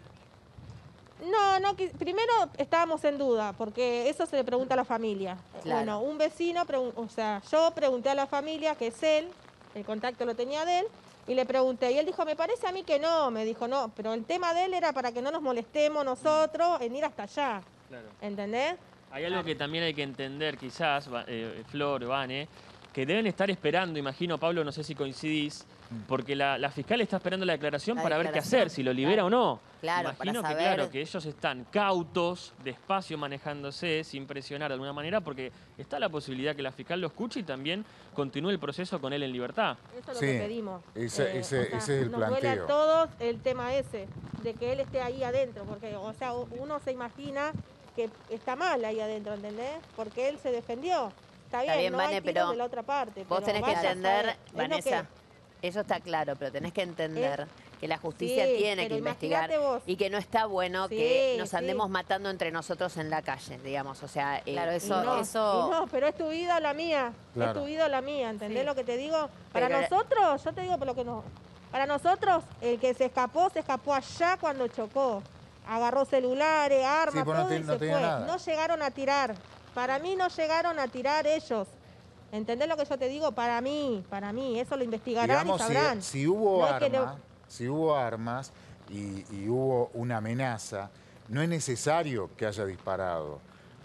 No, no, qui- primero estábamos en duda, porque eso se le pregunta a la familia. Claro. Bueno, un vecino, pregun- o sea, yo pregunté a la familia, que es él, el contacto lo tenía de él, y le pregunté, y él dijo, me parece a mí que no, me dijo, no, pero el tema de él era para que no nos molestemos nosotros en ir hasta allá, Claro. ¿entendés? Hay algo que también hay que entender, quizás, Va- eh, Flor, Vane, que deben estar esperando, imagino, Pablo, no sé si coincidís, porque la, la fiscal está esperando la declaración La para ver qué declaración, hacer, si lo libera claro. o no. Claro, Imagino para que, saber- claro, que ellos están cautos, despacio manejándose, sin presionar de alguna manera, porque está la posibilidad que la fiscal lo escuche y también continúe el proceso con él en libertad. Eso es lo Sí, que pedimos. ese- ese- o sea, ese es el nos duele planteo. a todos el tema ese, de que él esté ahí adentro, porque, o sea, uno se imagina que está mal ahí adentro, ¿entendés? Porque él se defendió. Está bien, bien, no Vane, hay tiros pero de la otra parte. Vos pero tenés que vaya a entender, saber, es lo Vanessa, que- eso está claro, pero tenés que entender que la justicia Sí, tiene pero que investigar imagínate vos. y que no está bueno Sí, que nos sí. andemos matando entre nosotros en la calle, digamos. O sea, eh, Claro, Y eso- no, eso- y no, pero es tu vida o la mía. Claro. Es tu vida o la mía, ¿entendés Sí. lo que te digo? Para Pero- nosotros, yo te digo por lo que no. Para nosotros, el que se escapó, se escapó allá cuando chocó. Agarró celulares, armas, Sí, pues no todo te- y no se tenía fue. nada. No llegaron a tirar. Para mí no llegaron a tirar ellos. ¿Entendés lo que yo te digo? Para mí, para mí. Eso lo investigarán Digamos, y si, sabrán. si hubo No hay que le- armas, si hubo armas y, y hubo una amenaza, no es necesario que haya disparado.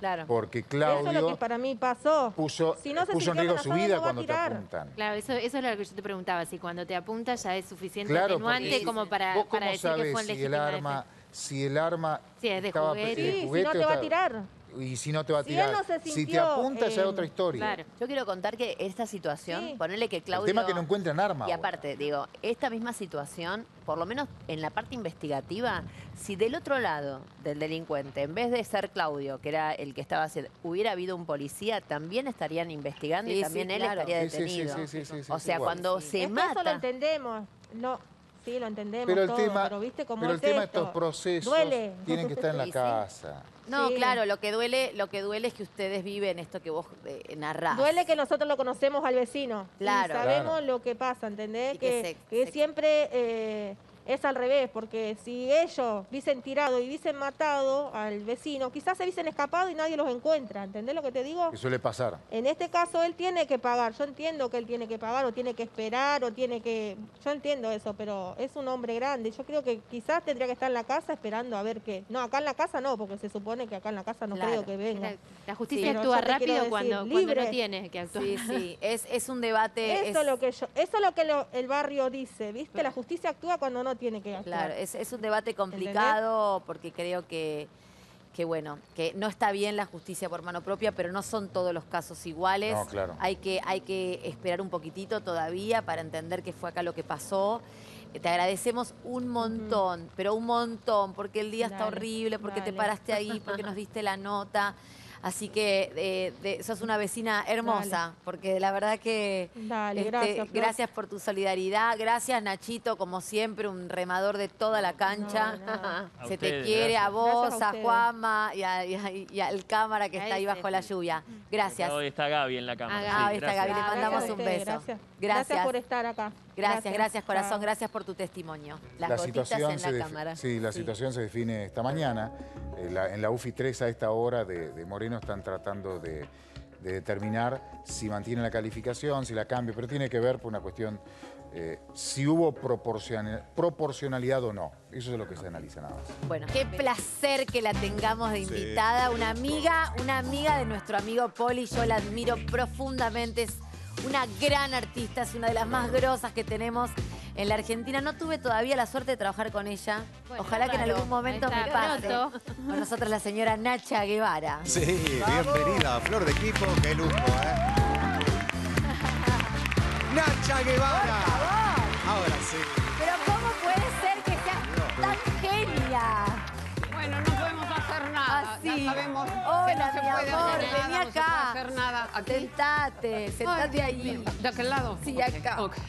Claro. Porque Claudio Eso es lo que para mí pasó. puso, Si no se puso en sintió riesgo su amenazado, vida no va a cuando te tirar. apuntan. Claro, eso, eso es lo que yo te preguntaba, si cuando te apunta ya es suficiente Claro, atenuante porque como para, vos para cómo decir que sabés fue en si el legítima arma, defensa. si el arma Sí, es de estaba juguete. de Sí, si juguete no o te va a está- tirar. Y si no te va a Si él tirar. no se si te sintió, apunta ya es eh, otra historia. Claro. Yo quiero contar que esta situación, Sí. ponerle que Claudio... El tema es que no encuentran arma Y ahora. aparte, digo, esta misma situación, por lo menos en la parte investigativa, si del otro lado del delincuente, en vez de ser Claudio, que era el que estaba haciendo, hubiera habido un policía, también estarían investigando Sí, y sí, también él claro. estaría Sí, sí, sí, detenido. sí, sí, sí, sí, O sea, igual. cuando Sí. se Es que eso lo mata... entendemos. No, sí, lo entendemos Pero el todo, tema, pero viste cómo pero el es tema de esto. estos procesos Duele. tienen que estar en la Sí, sí. casa. No, Sí. claro, lo que duele, lo que duele es que ustedes viven esto que vos eh, narrás. Duele que nosotros lo conocemos al vecino. Claro. Y sabemos Claro. lo que pasa, ¿entendés? Y que Que, se- que se- siempre eh, es al revés, porque si ellos hubiesen tirado y hubiesen matado al vecino, quizás se hubiesen escapado y nadie los encuentra, ¿entendés lo que te digo? Que suele pasar. En este caso él tiene que pagar, yo entiendo que él tiene que pagar o tiene que esperar o tiene que... Yo entiendo eso, pero es un hombre grande, yo creo que quizás tendría que estar en la casa esperando a ver qué. No, acá en la casa no, porque se supone que acá en la casa no Claro. creo que venga. La, la justicia Pero actúa yo te quiero rápido decir, cuando, cuando libre. no tiene que actuar. Sí, sí, es, es un debate. Eso es lo que yo, eso es lo que lo- el barrio dice, ¿viste? La justicia actúa cuando no tiene que actuar. Claro, es, es un debate complicado porque creo que, que, bueno, que no está bien la justicia por mano propia, pero no son todos los casos iguales. No, claro. Hay que, hay que esperar un poquitito todavía para entender qué fue acá lo que pasó. Eh, Te agradecemos un montón, pero un montón, porque el día está Dale, horrible, porque te dale. paraste ahí, porque nos diste la nota. Así que eh, de- sos una vecina hermosa, porque la verdad que Dale, este, gracias, Flor. gracias por tu solidaridad. Gracias, Nachito, como siempre, un remador de toda la cancha. No, no. A Se te ustedes, quiere a gracias. vos, Gracias a a, ustedes. Juanma y, a- y a- y al cámara que A está ahí ese. bajo la lluvia. Gracias. Hoy está Gaby en la cámara. Ah, sí, Gaby, está gracias. Gaby, le Gracias mandamos a un ustedes, beso. Gracias. Gracias. Gracias por estar acá. Gracias, gracias, corazón, Chao. gracias por tu testimonio. Las la gotitas situación en se la defi- cámara. Sí, la Sí. situación se define esta mañana. Eh, la- en la U F I tres a esta hora de, de Moreno están tratando de, de determinar si mantiene la calificación, si la cambia, pero tiene que ver por una cuestión eh, si hubo proporciona- proporcionalidad o no. Eso es lo que se analiza nada más. Bueno, qué placer que la tengamos de invitada, una amiga, una amiga de nuestro amigo Poli. Yo la admiro profundamente, es una gran artista, es una de las más grosas que tenemos en la Argentina. No tuve todavía la suerte de trabajar con ella. Bueno, Ojalá que en claro, algún momento ahí me está, pase. pronto. Con nosotros la señora Nacha Guevara. Sí, bienvenida, Flor de Equipo, qué lujo, ¿eh? Nacha Guevara. Ahora sí. Pero ¿cómo puede ser que seas tan genia? Bueno, no podemos hacer nada. Así. Ya sabemos que Hola, no se mi puede amor, hacer nada, vení no se puede acá. hacer nada. Aquí. Sentate, sentate Ay, ahí. ¿De aquel lado? Sí, Ok, acá. ok.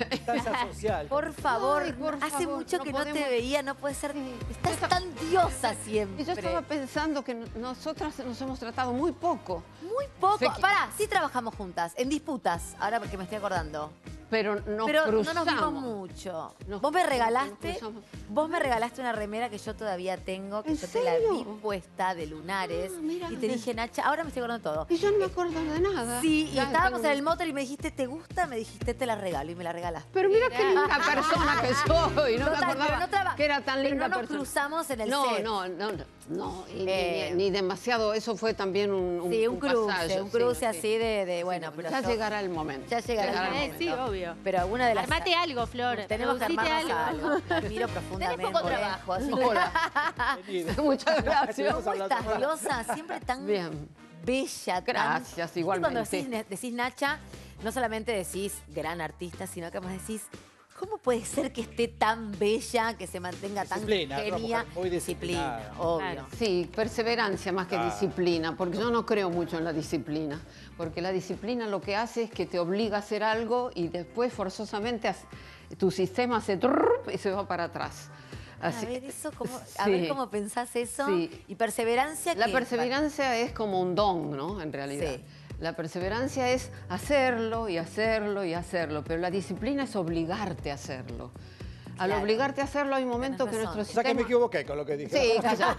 Por favor, Ay, por hace favor, mucho no que no podemos- te veía, no puede ser. Estás Esa- tan diosa siempre. Y yo estaba pensando que nosotras nos hemos tratado muy poco, Muy poco. Sé que- Pará, sí trabajamos juntas, en disputas, ahora porque me estoy acordando. pero nos Pero cruzamos. no nos vimos mucho. Nos- vos me nos regalaste, cruzamos. vos me regalaste una remera que yo todavía tengo, que ¿En yo te la vi serio? puesta de lunares. Ah, mira. Y te dije, Nacha, ahora me estoy acordando todo. Y yo no me acuerdo de nada. Sí, y Ya estábamos tengo- en el motor y me dijiste, ¿te gusta? Me dijiste, te la regalo y me la regalaste. Pero mira qué linda persona que soy. No, No me tan- acordaba pero no traba- que era tan pero linda no nos persona. cruzamos en el no, set. No, no, no, no. Y, Eh, ni, ni demasiado. Eso fue también un, un, Sí, un cruce, pasaje, un sí, cruce sí. así de, de, bueno, Sí, pero ya yo- llegará el momento. Ya llegará el Eh, momento. sí, obvio. Pero alguna de las... Armate algo, Flor. Tenemos que Producite armarnos algo. La admiro profundamente. Tenés poco trabajo, así que- Hola. Muchas gracias. ¿Cómo estás, diosa? Siempre tan Bien. bella. tan- Gracias, ¿Viste igualmente. Cuando decís, decís Nacha, no solamente decís gran artista, sino que además decís, ¿cómo puede ser que esté tan bella, que se mantenga Disciplina, tan una genia? mujer muy disciplinada. obvio. Claro. Sí, perseverancia más que Claro. disciplina, porque yo no creo mucho en la disciplina, porque la disciplina lo que hace es que te obliga a hacer algo y después forzosamente hace- tu sistema hace trrr y se va para atrás. Así- a ver, eso, cómo, a Sí. ver cómo pensás eso. Sí. Y perseverancia. La ¿qué? perseverancia es como un don, ¿no? En realidad. Sí. La perseverancia es hacerlo y hacerlo y hacerlo, pero la disciplina es obligarte a hacerlo. Al Claro. obligarte a hacerlo hay momentos que Tenés nuestro razón. O sea que sistema... me equivoqué con lo que dije. Sí, calla.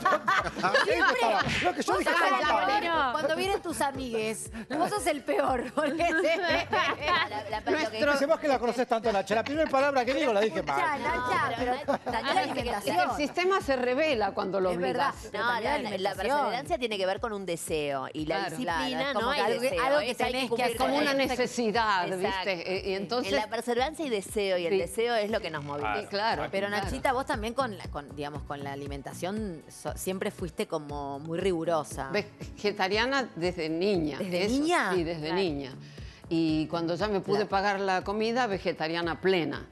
Lo que yo dije Vos sos estaba el mal. peor. Cuando vienen tus amigues, vos sos el peor. Porque se- la- la- Nuestro- Dice vos que la conoces tanto, Nacha. La primera palabra que digo la dije Ya, mal. Nacha, pero dañó la alimentación. El sistema se revela cuando lo Es verdad. obligas. Pero No, también la, la la alimentación. perseverancia tiene que ver con un deseo. Y la Claro, disciplina claro, es no como hay que algo que- deseo. algo que es hay tenés que cumplir hacer. Como una con él. necesidad, Exacto. ¿viste? Y, y entonces... En la perseverancia y deseo, y el Sí. deseo es lo que nos moviliza. Sí, claro. Pero claro. Nachita, vos también con, la, con, digamos, con la alimentación so- siempre fuiste como muy rigurosa. Vegetariana desde niña. ¿Desde eso, niña? Sí, desde Claro. niña. Y cuando ya me pude Claro. pagar la comida, vegetariana plena.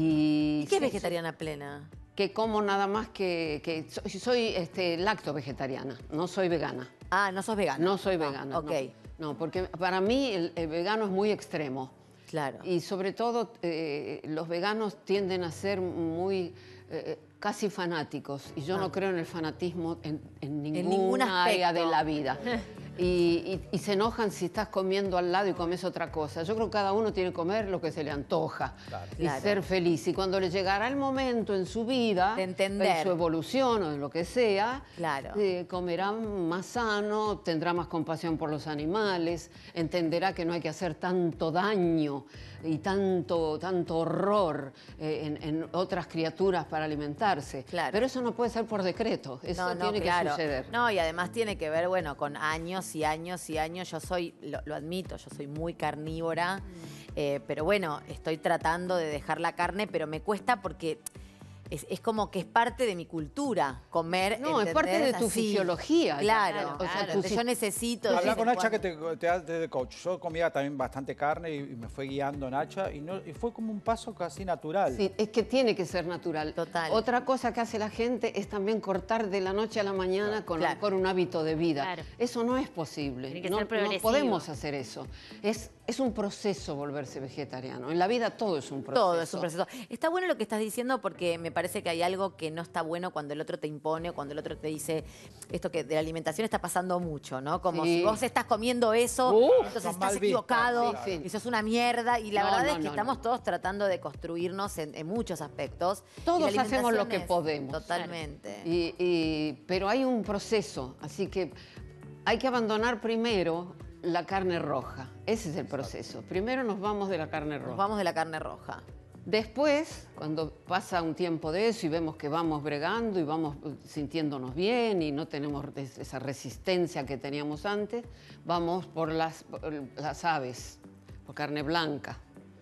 Y ¿Y qué es sí, vegetariana plena? Que como nada más que... que soy soy, este, lacto-vegetariana, no soy vegana. Ah, no sos vegana. No soy Ah, vegana. ok, No, no, porque para mí el, el vegano es muy extremo. claro. Y sobre todo eh, los veganos tienden a ser muy eh, casi fanáticos. Y yo Ah. no creo en el fanatismo en, en ningún ninguna área de aspecto. la vida. Y, y- y se enojan si estás comiendo al lado y comes otra cosa. Yo creo que cada uno tiene que comer lo que se le antoja y Claro. ser feliz. Y cuando le llegará el momento en su vida, De entender. en su evolución o en lo que sea, Claro. eh, comerá más sano, tendrá más compasión por los animales, entenderá que no hay que hacer tanto daño y tanto, tanto horror eh, en, en otras criaturas para alimentarse. Claro. Pero eso no puede ser por decreto, eso tiene que suceder. No, y además tiene que ver, bueno, con años y años y años. Yo soy, lo, lo admito, yo soy muy carnívora, Mm. eh, pero bueno, estoy tratando de dejar la carne, pero me cuesta porque es, es como que es parte de mi cultura comer. No, es parte ¿entendés? de tu Así. fisiología. Claro, O sea, claro. tu Entonces si- yo necesito... de Habla vez con en Nacha que cuando- te, te hace de coach. Yo comía también bastante carne y, y me fue guiando Nacha y, no, y fue como un paso casi natural. Sí, es que tiene que ser natural. Total. Otra cosa que hace la gente es también cortar de la noche a la mañana con, Claro. con un hábito de vida. Claro. Eso no es posible. Tiene que no, ser no progresivo. podemos hacer eso. Es, es un proceso volverse vegetariano. En la vida todo es un proceso. Todo es un proceso. Está bueno lo que estás diciendo porque me parece que hay algo que no está bueno cuando el otro te impone o cuando el otro te dice esto que de la alimentación está pasando mucho, ¿no? Como Sí. si vos estás comiendo eso, Uf, entonces está estás mal visto. equivocado Sí, sí. y sos una mierda. Y la No, verdad no, es que no, estamos no. todos tratando de construirnos en, en muchos aspectos. Todos Y la hacemos lo alimentación que es- podemos. Totalmente. Y- y- pero hay un proceso, así que hay que abandonar primero la carne roja. Ese es el proceso. Primero nos vamos de la carne roja. Nos vamos de la carne roja. Después, cuando pasa un tiempo de eso y vemos que vamos bregando y vamos eh, sintiéndonos bien y no tenemos es- esa resistencia que teníamos antes, vamos por las, por las aves, por carne blanca.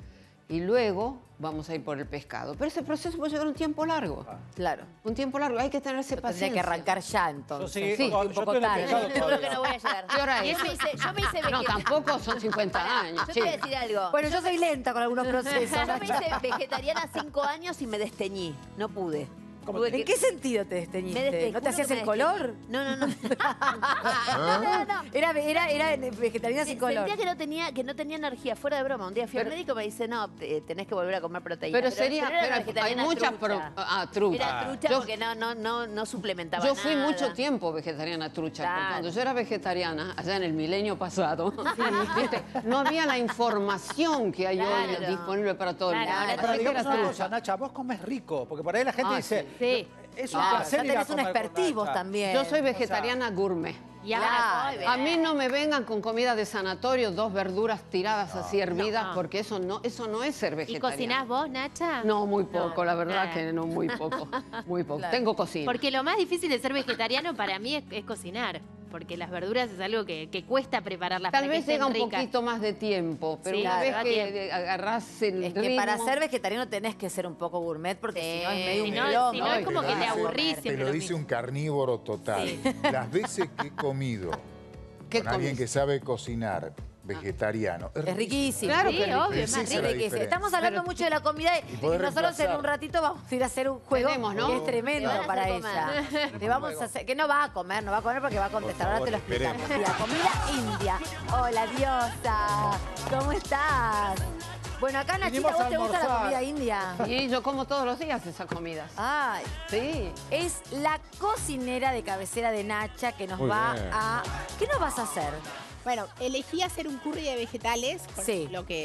Y luego vamos a ir por el pescado. Pero ese proceso puede llevar un tiempo largo. Claro. Un tiempo largo, hay que tenerse Yo paciencia. tendría que arrancar ya Yo entonces. sí, Sí, yo un poco estoy en el tarde. pecado Yo creo todavía. que no voy a llegar. ¿Qué hora Y es? yo me hice, yo me hice No, vege- tampoco son cincuenta Pará, años. Yo te voy a chica. decir algo. Bueno, yo soy lenta con algunos procesos. Yo me Nacha. hice vegetariana cinco años y me desteñí. No pude. Tuve ¿En que- qué sentido te me desteñiste? deste- ¿No te juro hacías que me el color? desteñí. No, no, no. No, no, no. Era, era, era vegetariana sin color. Sentía que no tenía que no tenía energía, fuera de broma. Un día fui al Pero- médico y me dice, no, te- tenés que volver a comer proteína. Pero sería, era pero hay vegetariana muchas trucha. pro- ah, trucha. Era trucha Yo- porque no, no, no, no suplementaba Yo fui nada. mucho tiempo vegetariana trucha, porque Claro. cuando yo era vegetariana, allá en el milenio pasado, ¿viste? No había la información que hay hoy Claro. disponible para todo el Claro, mundo. ahora Pero Así que digamos era una trucha. cosa, Nacha, vos comes rico, porque por ahí la gente Ah, dice, Sí. es un Claro, placer ya ir a tenés un comer con expertise vos Nacha. también. Yo soy vegetariana gourmet. Y ahora Claro. A mí no me vengan con comida de sanatorio, dos verduras tiradas así hervidas, No. porque eso no, eso no es ser ¿Y vegetariano. cocinás vos, Nacha? No, muy poco, No, la verdad nada. que no, muy poco, muy poco. Claro. Tengo cocina. Porque lo más difícil de ser vegetariano para mí es, es cocinar. Porque las verduras es algo que, que cuesta prepararlas Tal para vez que llega estén un ricas. poquito más de tiempo, pero Sí, una claro, vez va que tiempo. eh, agarrás el Es que ritmo... para ser vegetariano tenés que ser un poco gourmet porque Sí. si no es medio Si un no- quilombo. si no es como que Te te lo dice- aburrís Te siempre lo lo dice mismo. un carnívoro total. Las veces que he comido ¿Qué con alguien comés? que sabe cocinar vegetariano, Es riquísimo. Claro Sí, que es rico. obvio, es Esa más es la rico. Riquísimo. diferencia. Estamos hablando Pero- mucho de la comida y, poder nosotros en reemplazar. un ratito vamos a ir a hacer un juego Tenemos, ¿no? que es tremendo Te van a para hacer ella. Te vamos a hacer, que no va a comer, no va a comer porque va a contestar. Ahora te lo explicamos. La comida india. Hola, diosa. ¿Cómo estás? Bueno, acá Nachita, Vinimos ¿vos a te gusta la almorzar. comida india? Y yo como todos los días esas comidas. Ay, Sí. es la cocinera de cabecera de Nacha que nos Muy va bien. a... ¿Qué nos vas a hacer? Bueno, elegí hacer un curry de vegetales, por Sí. lo que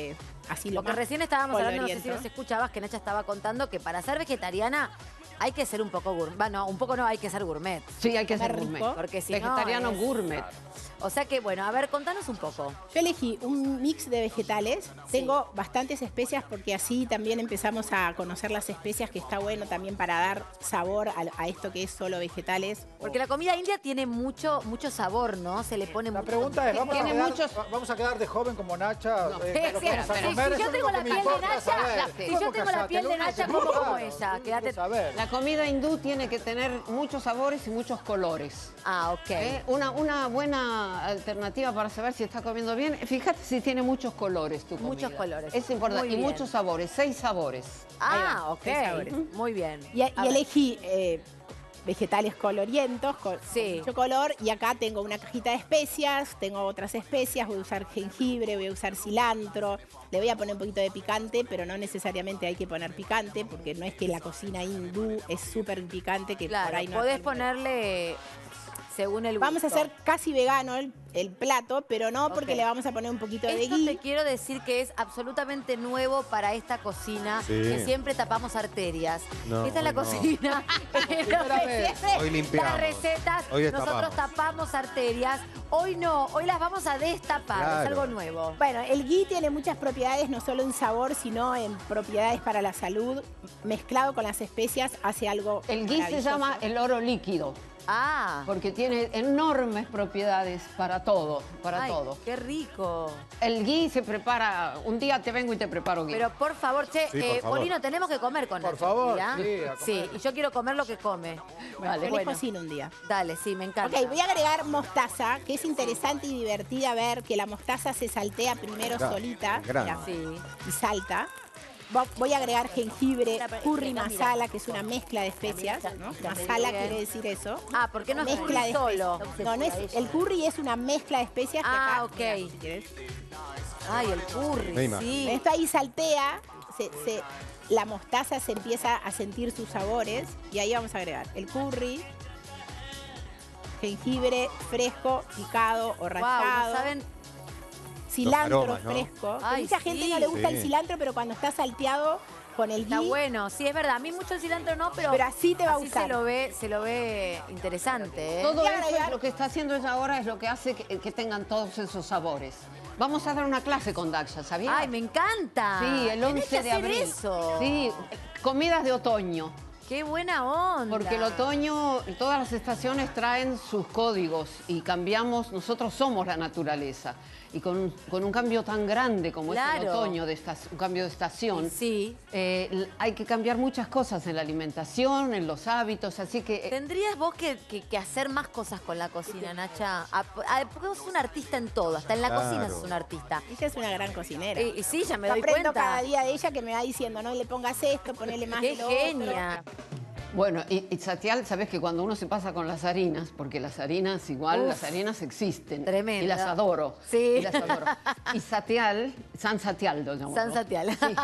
así lo Porque más recién estábamos hablando, no sé si coloriento. nos escuchabas, que Nacha estaba contando que para ser vegetariana hay que ser un poco gourmet. Bueno, un poco no, hay que ser gourmet. Sí, hay que ser Comer gourmet. rico. Porque si Vegetariano no es- gourmet. O sea que, bueno, a ver, contanos un poco. Yo elegí un mix de vegetales. Tengo bastantes especias porque así también empezamos a conocer las especias, que está bueno también para dar sabor a, a esto que es solo vegetales. Porque la comida india tiene mucho, mucho sabor, ¿no? Se le pone La mucho... pregunta es, ¿vamos a, Tiene quedar, muchos- va- ¿vamos a quedar de joven como Nacha? No. Eh, Sí, lo sí, que vamos a sí, comer, si eso yo es tengo lo la que me piel de importa Nacha, saber. si yo ¿Cómo tengo la casarte? piel de Lo único Nacha, que ¿cómo me como importa, ella? lo Quédate- único saber. La comida hindú tiene que tener muchos sabores y muchos colores. Ah, ok. ¿Eh? Una, una buena alternativa para saber si está comiendo bien. Fíjate si tiene muchos colores tu comida. Muchos colores. Es importante. Muy y bien. muchos sabores, seis sabores. Ah, ok. seis sabores. Muy bien. Y, y A ver. elegí eh, vegetales colorientos, con, Sí. con mucho color. Y acá tengo una cajita de especias, tengo otras especias. Voy a usar jengibre, voy a usar cilantro. Le voy a poner un poquito de picante, pero no necesariamente hay que poner picante, porque no es que la cocina hindú es súper picante, que por Claro, ahí no... podés ponerle según el gusto. Vamos a hacer casi vegano el, el plato, pero no porque Ok. le vamos a poner un poquito de Esto ghee. te quiero decir que es absolutamente nuevo para esta cocina, Sí. que siempre tapamos arterias. No, esta es la hoy no. cocina en la Primera que vez. siempre Hoy limpiamos. las recetas, Hoy nosotros destapamos. tapamos arterias. Hoy no, hoy las vamos a destapar, es Claro. algo nuevo. Bueno, el ghee tiene muchas propiedades, no solo en sabor, sino en propiedades para la salud. Mezclado con las especias hace algo El ghee se maravilloso. llama el oro líquido, Ah, porque tiene enormes propiedades para todo, para ay, todo. qué rico. El ghee se prepara, un día te vengo y te preparo ghee. Pero por favor, che, Sí, por eh, favor. Polino, tenemos que comer con Por Nacho, favor, ¿ya? sí, a comer. Sí, y yo quiero comer lo que come. Bueno, Vale, yo les cocino un día. Dale, sí, me encanta. Ok, voy a agregar mostaza, que es interesante y divertida ver que la mostaza se saltea primero Claro, solita grande. mira, Sí. y salta. Vo- Voy a agregar jengibre, Mira, pero- curry mira, mira. masala, que es una mezcla de especias, ¿no? Masala Bien. quiere decir eso. Ah, ¿por qué no es Mezcla de curry solo? especias. No, no es, el curry es una mezcla de especias que Ah, acá, ok. mira, si quieres. Ay, el curry, Mima. sí. Esto ahí saltea, se- se- la mostaza se empieza a sentir sus sabores y ahí vamos a agregar el curry, jengibre fresco, picado o Wow, rallado, ¿no saben? cilantro aromas, ¿no? fresco. que Ay, mucha gente sí. no le gusta Sí. el cilantro, pero cuando está salteado con el Está ghee, bueno, sí, es verdad. A mí mucho el cilantro no, pero, pero así te va a así gustar. se lo ve, se lo ve interesante, ¿eh? Todo Voy a eso agregar- es lo que está haciendo ella ahora, es lo que hace que, que tengan todos esos sabores. Vamos a dar una clase con Daksha, ¿sabías? Ay, me encanta. Sí, el Tenés once que de hacer abril. eso. Sí, comidas de otoño. Qué buena onda. Porque el otoño, todas las estaciones traen sus códigos y cambiamos, nosotros somos la naturaleza. Y con, un- con un cambio tan grande como es el Claro. otoño, de esta- un cambio de estación, Sí. eh, l- hay que cambiar muchas cosas en la alimentación, en los hábitos, así que... eh, ¿Tendrías vos que, que- que hacer más cosas con la cocina, Nacha? A- a- porque vos sos un artista en todo, hasta en la Claro. cocina sos un artista. Ella es una gran cocinera. Y, y sí, ya me Yo doy aprendo cuenta. cada día de ella que me va diciendo, no le pongas esto, ponele más Qué de lo otro. genia. Bueno, y, y Satial, sabes que cuando uno se pasa con las harinas, porque las harinas igual, Uf, las harinas existen. tremendo. Y las adoro. Sí. Y las adoro. Y Satial, San Satial lo llamo. San ¿no? Satial. Sí,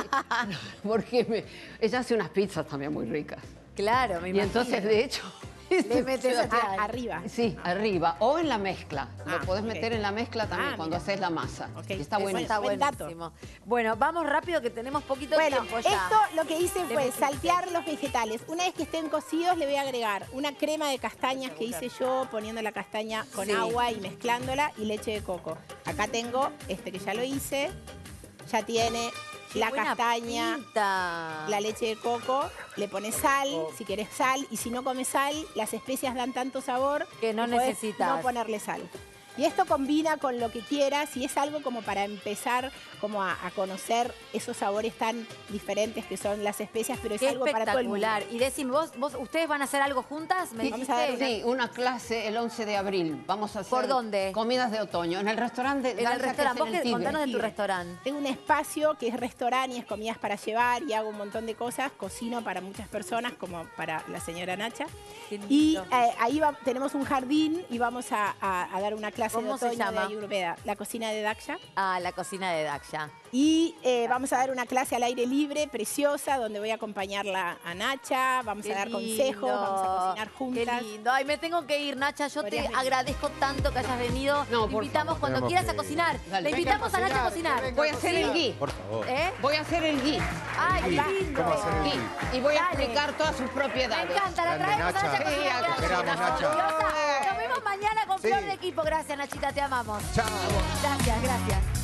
porque me- ella hace unas pizzas también muy ricas. Claro, me Y imagino. entonces, de hecho... Le metes A- Satial. arriba. Sí, arriba. O en la mezcla. Ah, Lo podés ok. meter en la mezcla también Ah, cuando mira. haces la masa. Ok, Y está eso buenísimo. Está Buen dato. buenísimo. Bueno, vamos rápido que tenemos poquito Bueno, tiempo ya. esto lo que hice Le fue metiste. saltear los vegetales. Una vez que estén cocidos, le voy a agregar una crema de castañas que hice yo, poniendo la castaña con Sí. agua y mezclándola, y leche de coco. Acá tengo este que ya lo hice, ya tiene Qué la buena castaña, pinta. la leche de coco, le pones sal, si querés sal, y si no comes sal, las especias dan tanto sabor Que no podés necesitas. no ponerle sal. Y esto combina con lo que quieras y es algo como para empezar como a, a conocer esos sabores tan diferentes que son las especias, pero es Qué algo para todo el mundo. espectacular. Y decime, ¿vos, vos, ¿ustedes van a hacer algo juntas? ¿Me Vamos dijiste? a dar una- Sí, una clase el once de abril. Vamos a hacer ¿Por dónde? comidas de otoño. En el restaurante En el Daksha, que es restaurante. Vos en que el Tigre. contanos de tu Tigre. restaurante. Tengo un espacio que es restaurante y es comidas para llevar y hago un montón de cosas. Cocino para muchas personas, como para la señora Nacha. Qué lindo. Y eh, ahí va- tenemos un jardín y vamos a, a- a dar una clase clase de ¿Cómo se otoño de llama? Ayurveda. La cocina de Daksha. Ah, la cocina de Daksha. Y eh, vamos a dar una clase al aire libre, preciosa, donde voy a acompañarla a Nacha, vamos Qué a dar lindo, consejos, vamos a cocinar juntas. Qué lindo. Ay, me tengo que ir, Nacha. Yo te Podrías venir. agradezco tanto que hayas venido. No, te por invitamos favor. cuando Tenemos quieras que a cocinar. Dale. Le invitamos a Nacha a cocinar. Voy a hacer el gui. Por favor. ¿Eh? Voy a hacer el gui. Ay, qué va. lindo. ¿Cómo hacer el Gui. gui? Y voy a Dale. explicar todas sus Me propiedades. encanta, la Grande, traemos a Nacha. Nacha a Sí, cocinar. te esperamos, Nacha. Nos vemos mañana con Sí. Flor de Equipo. Gracias, Nachita, te amamos. Chao. Gracias, gracias.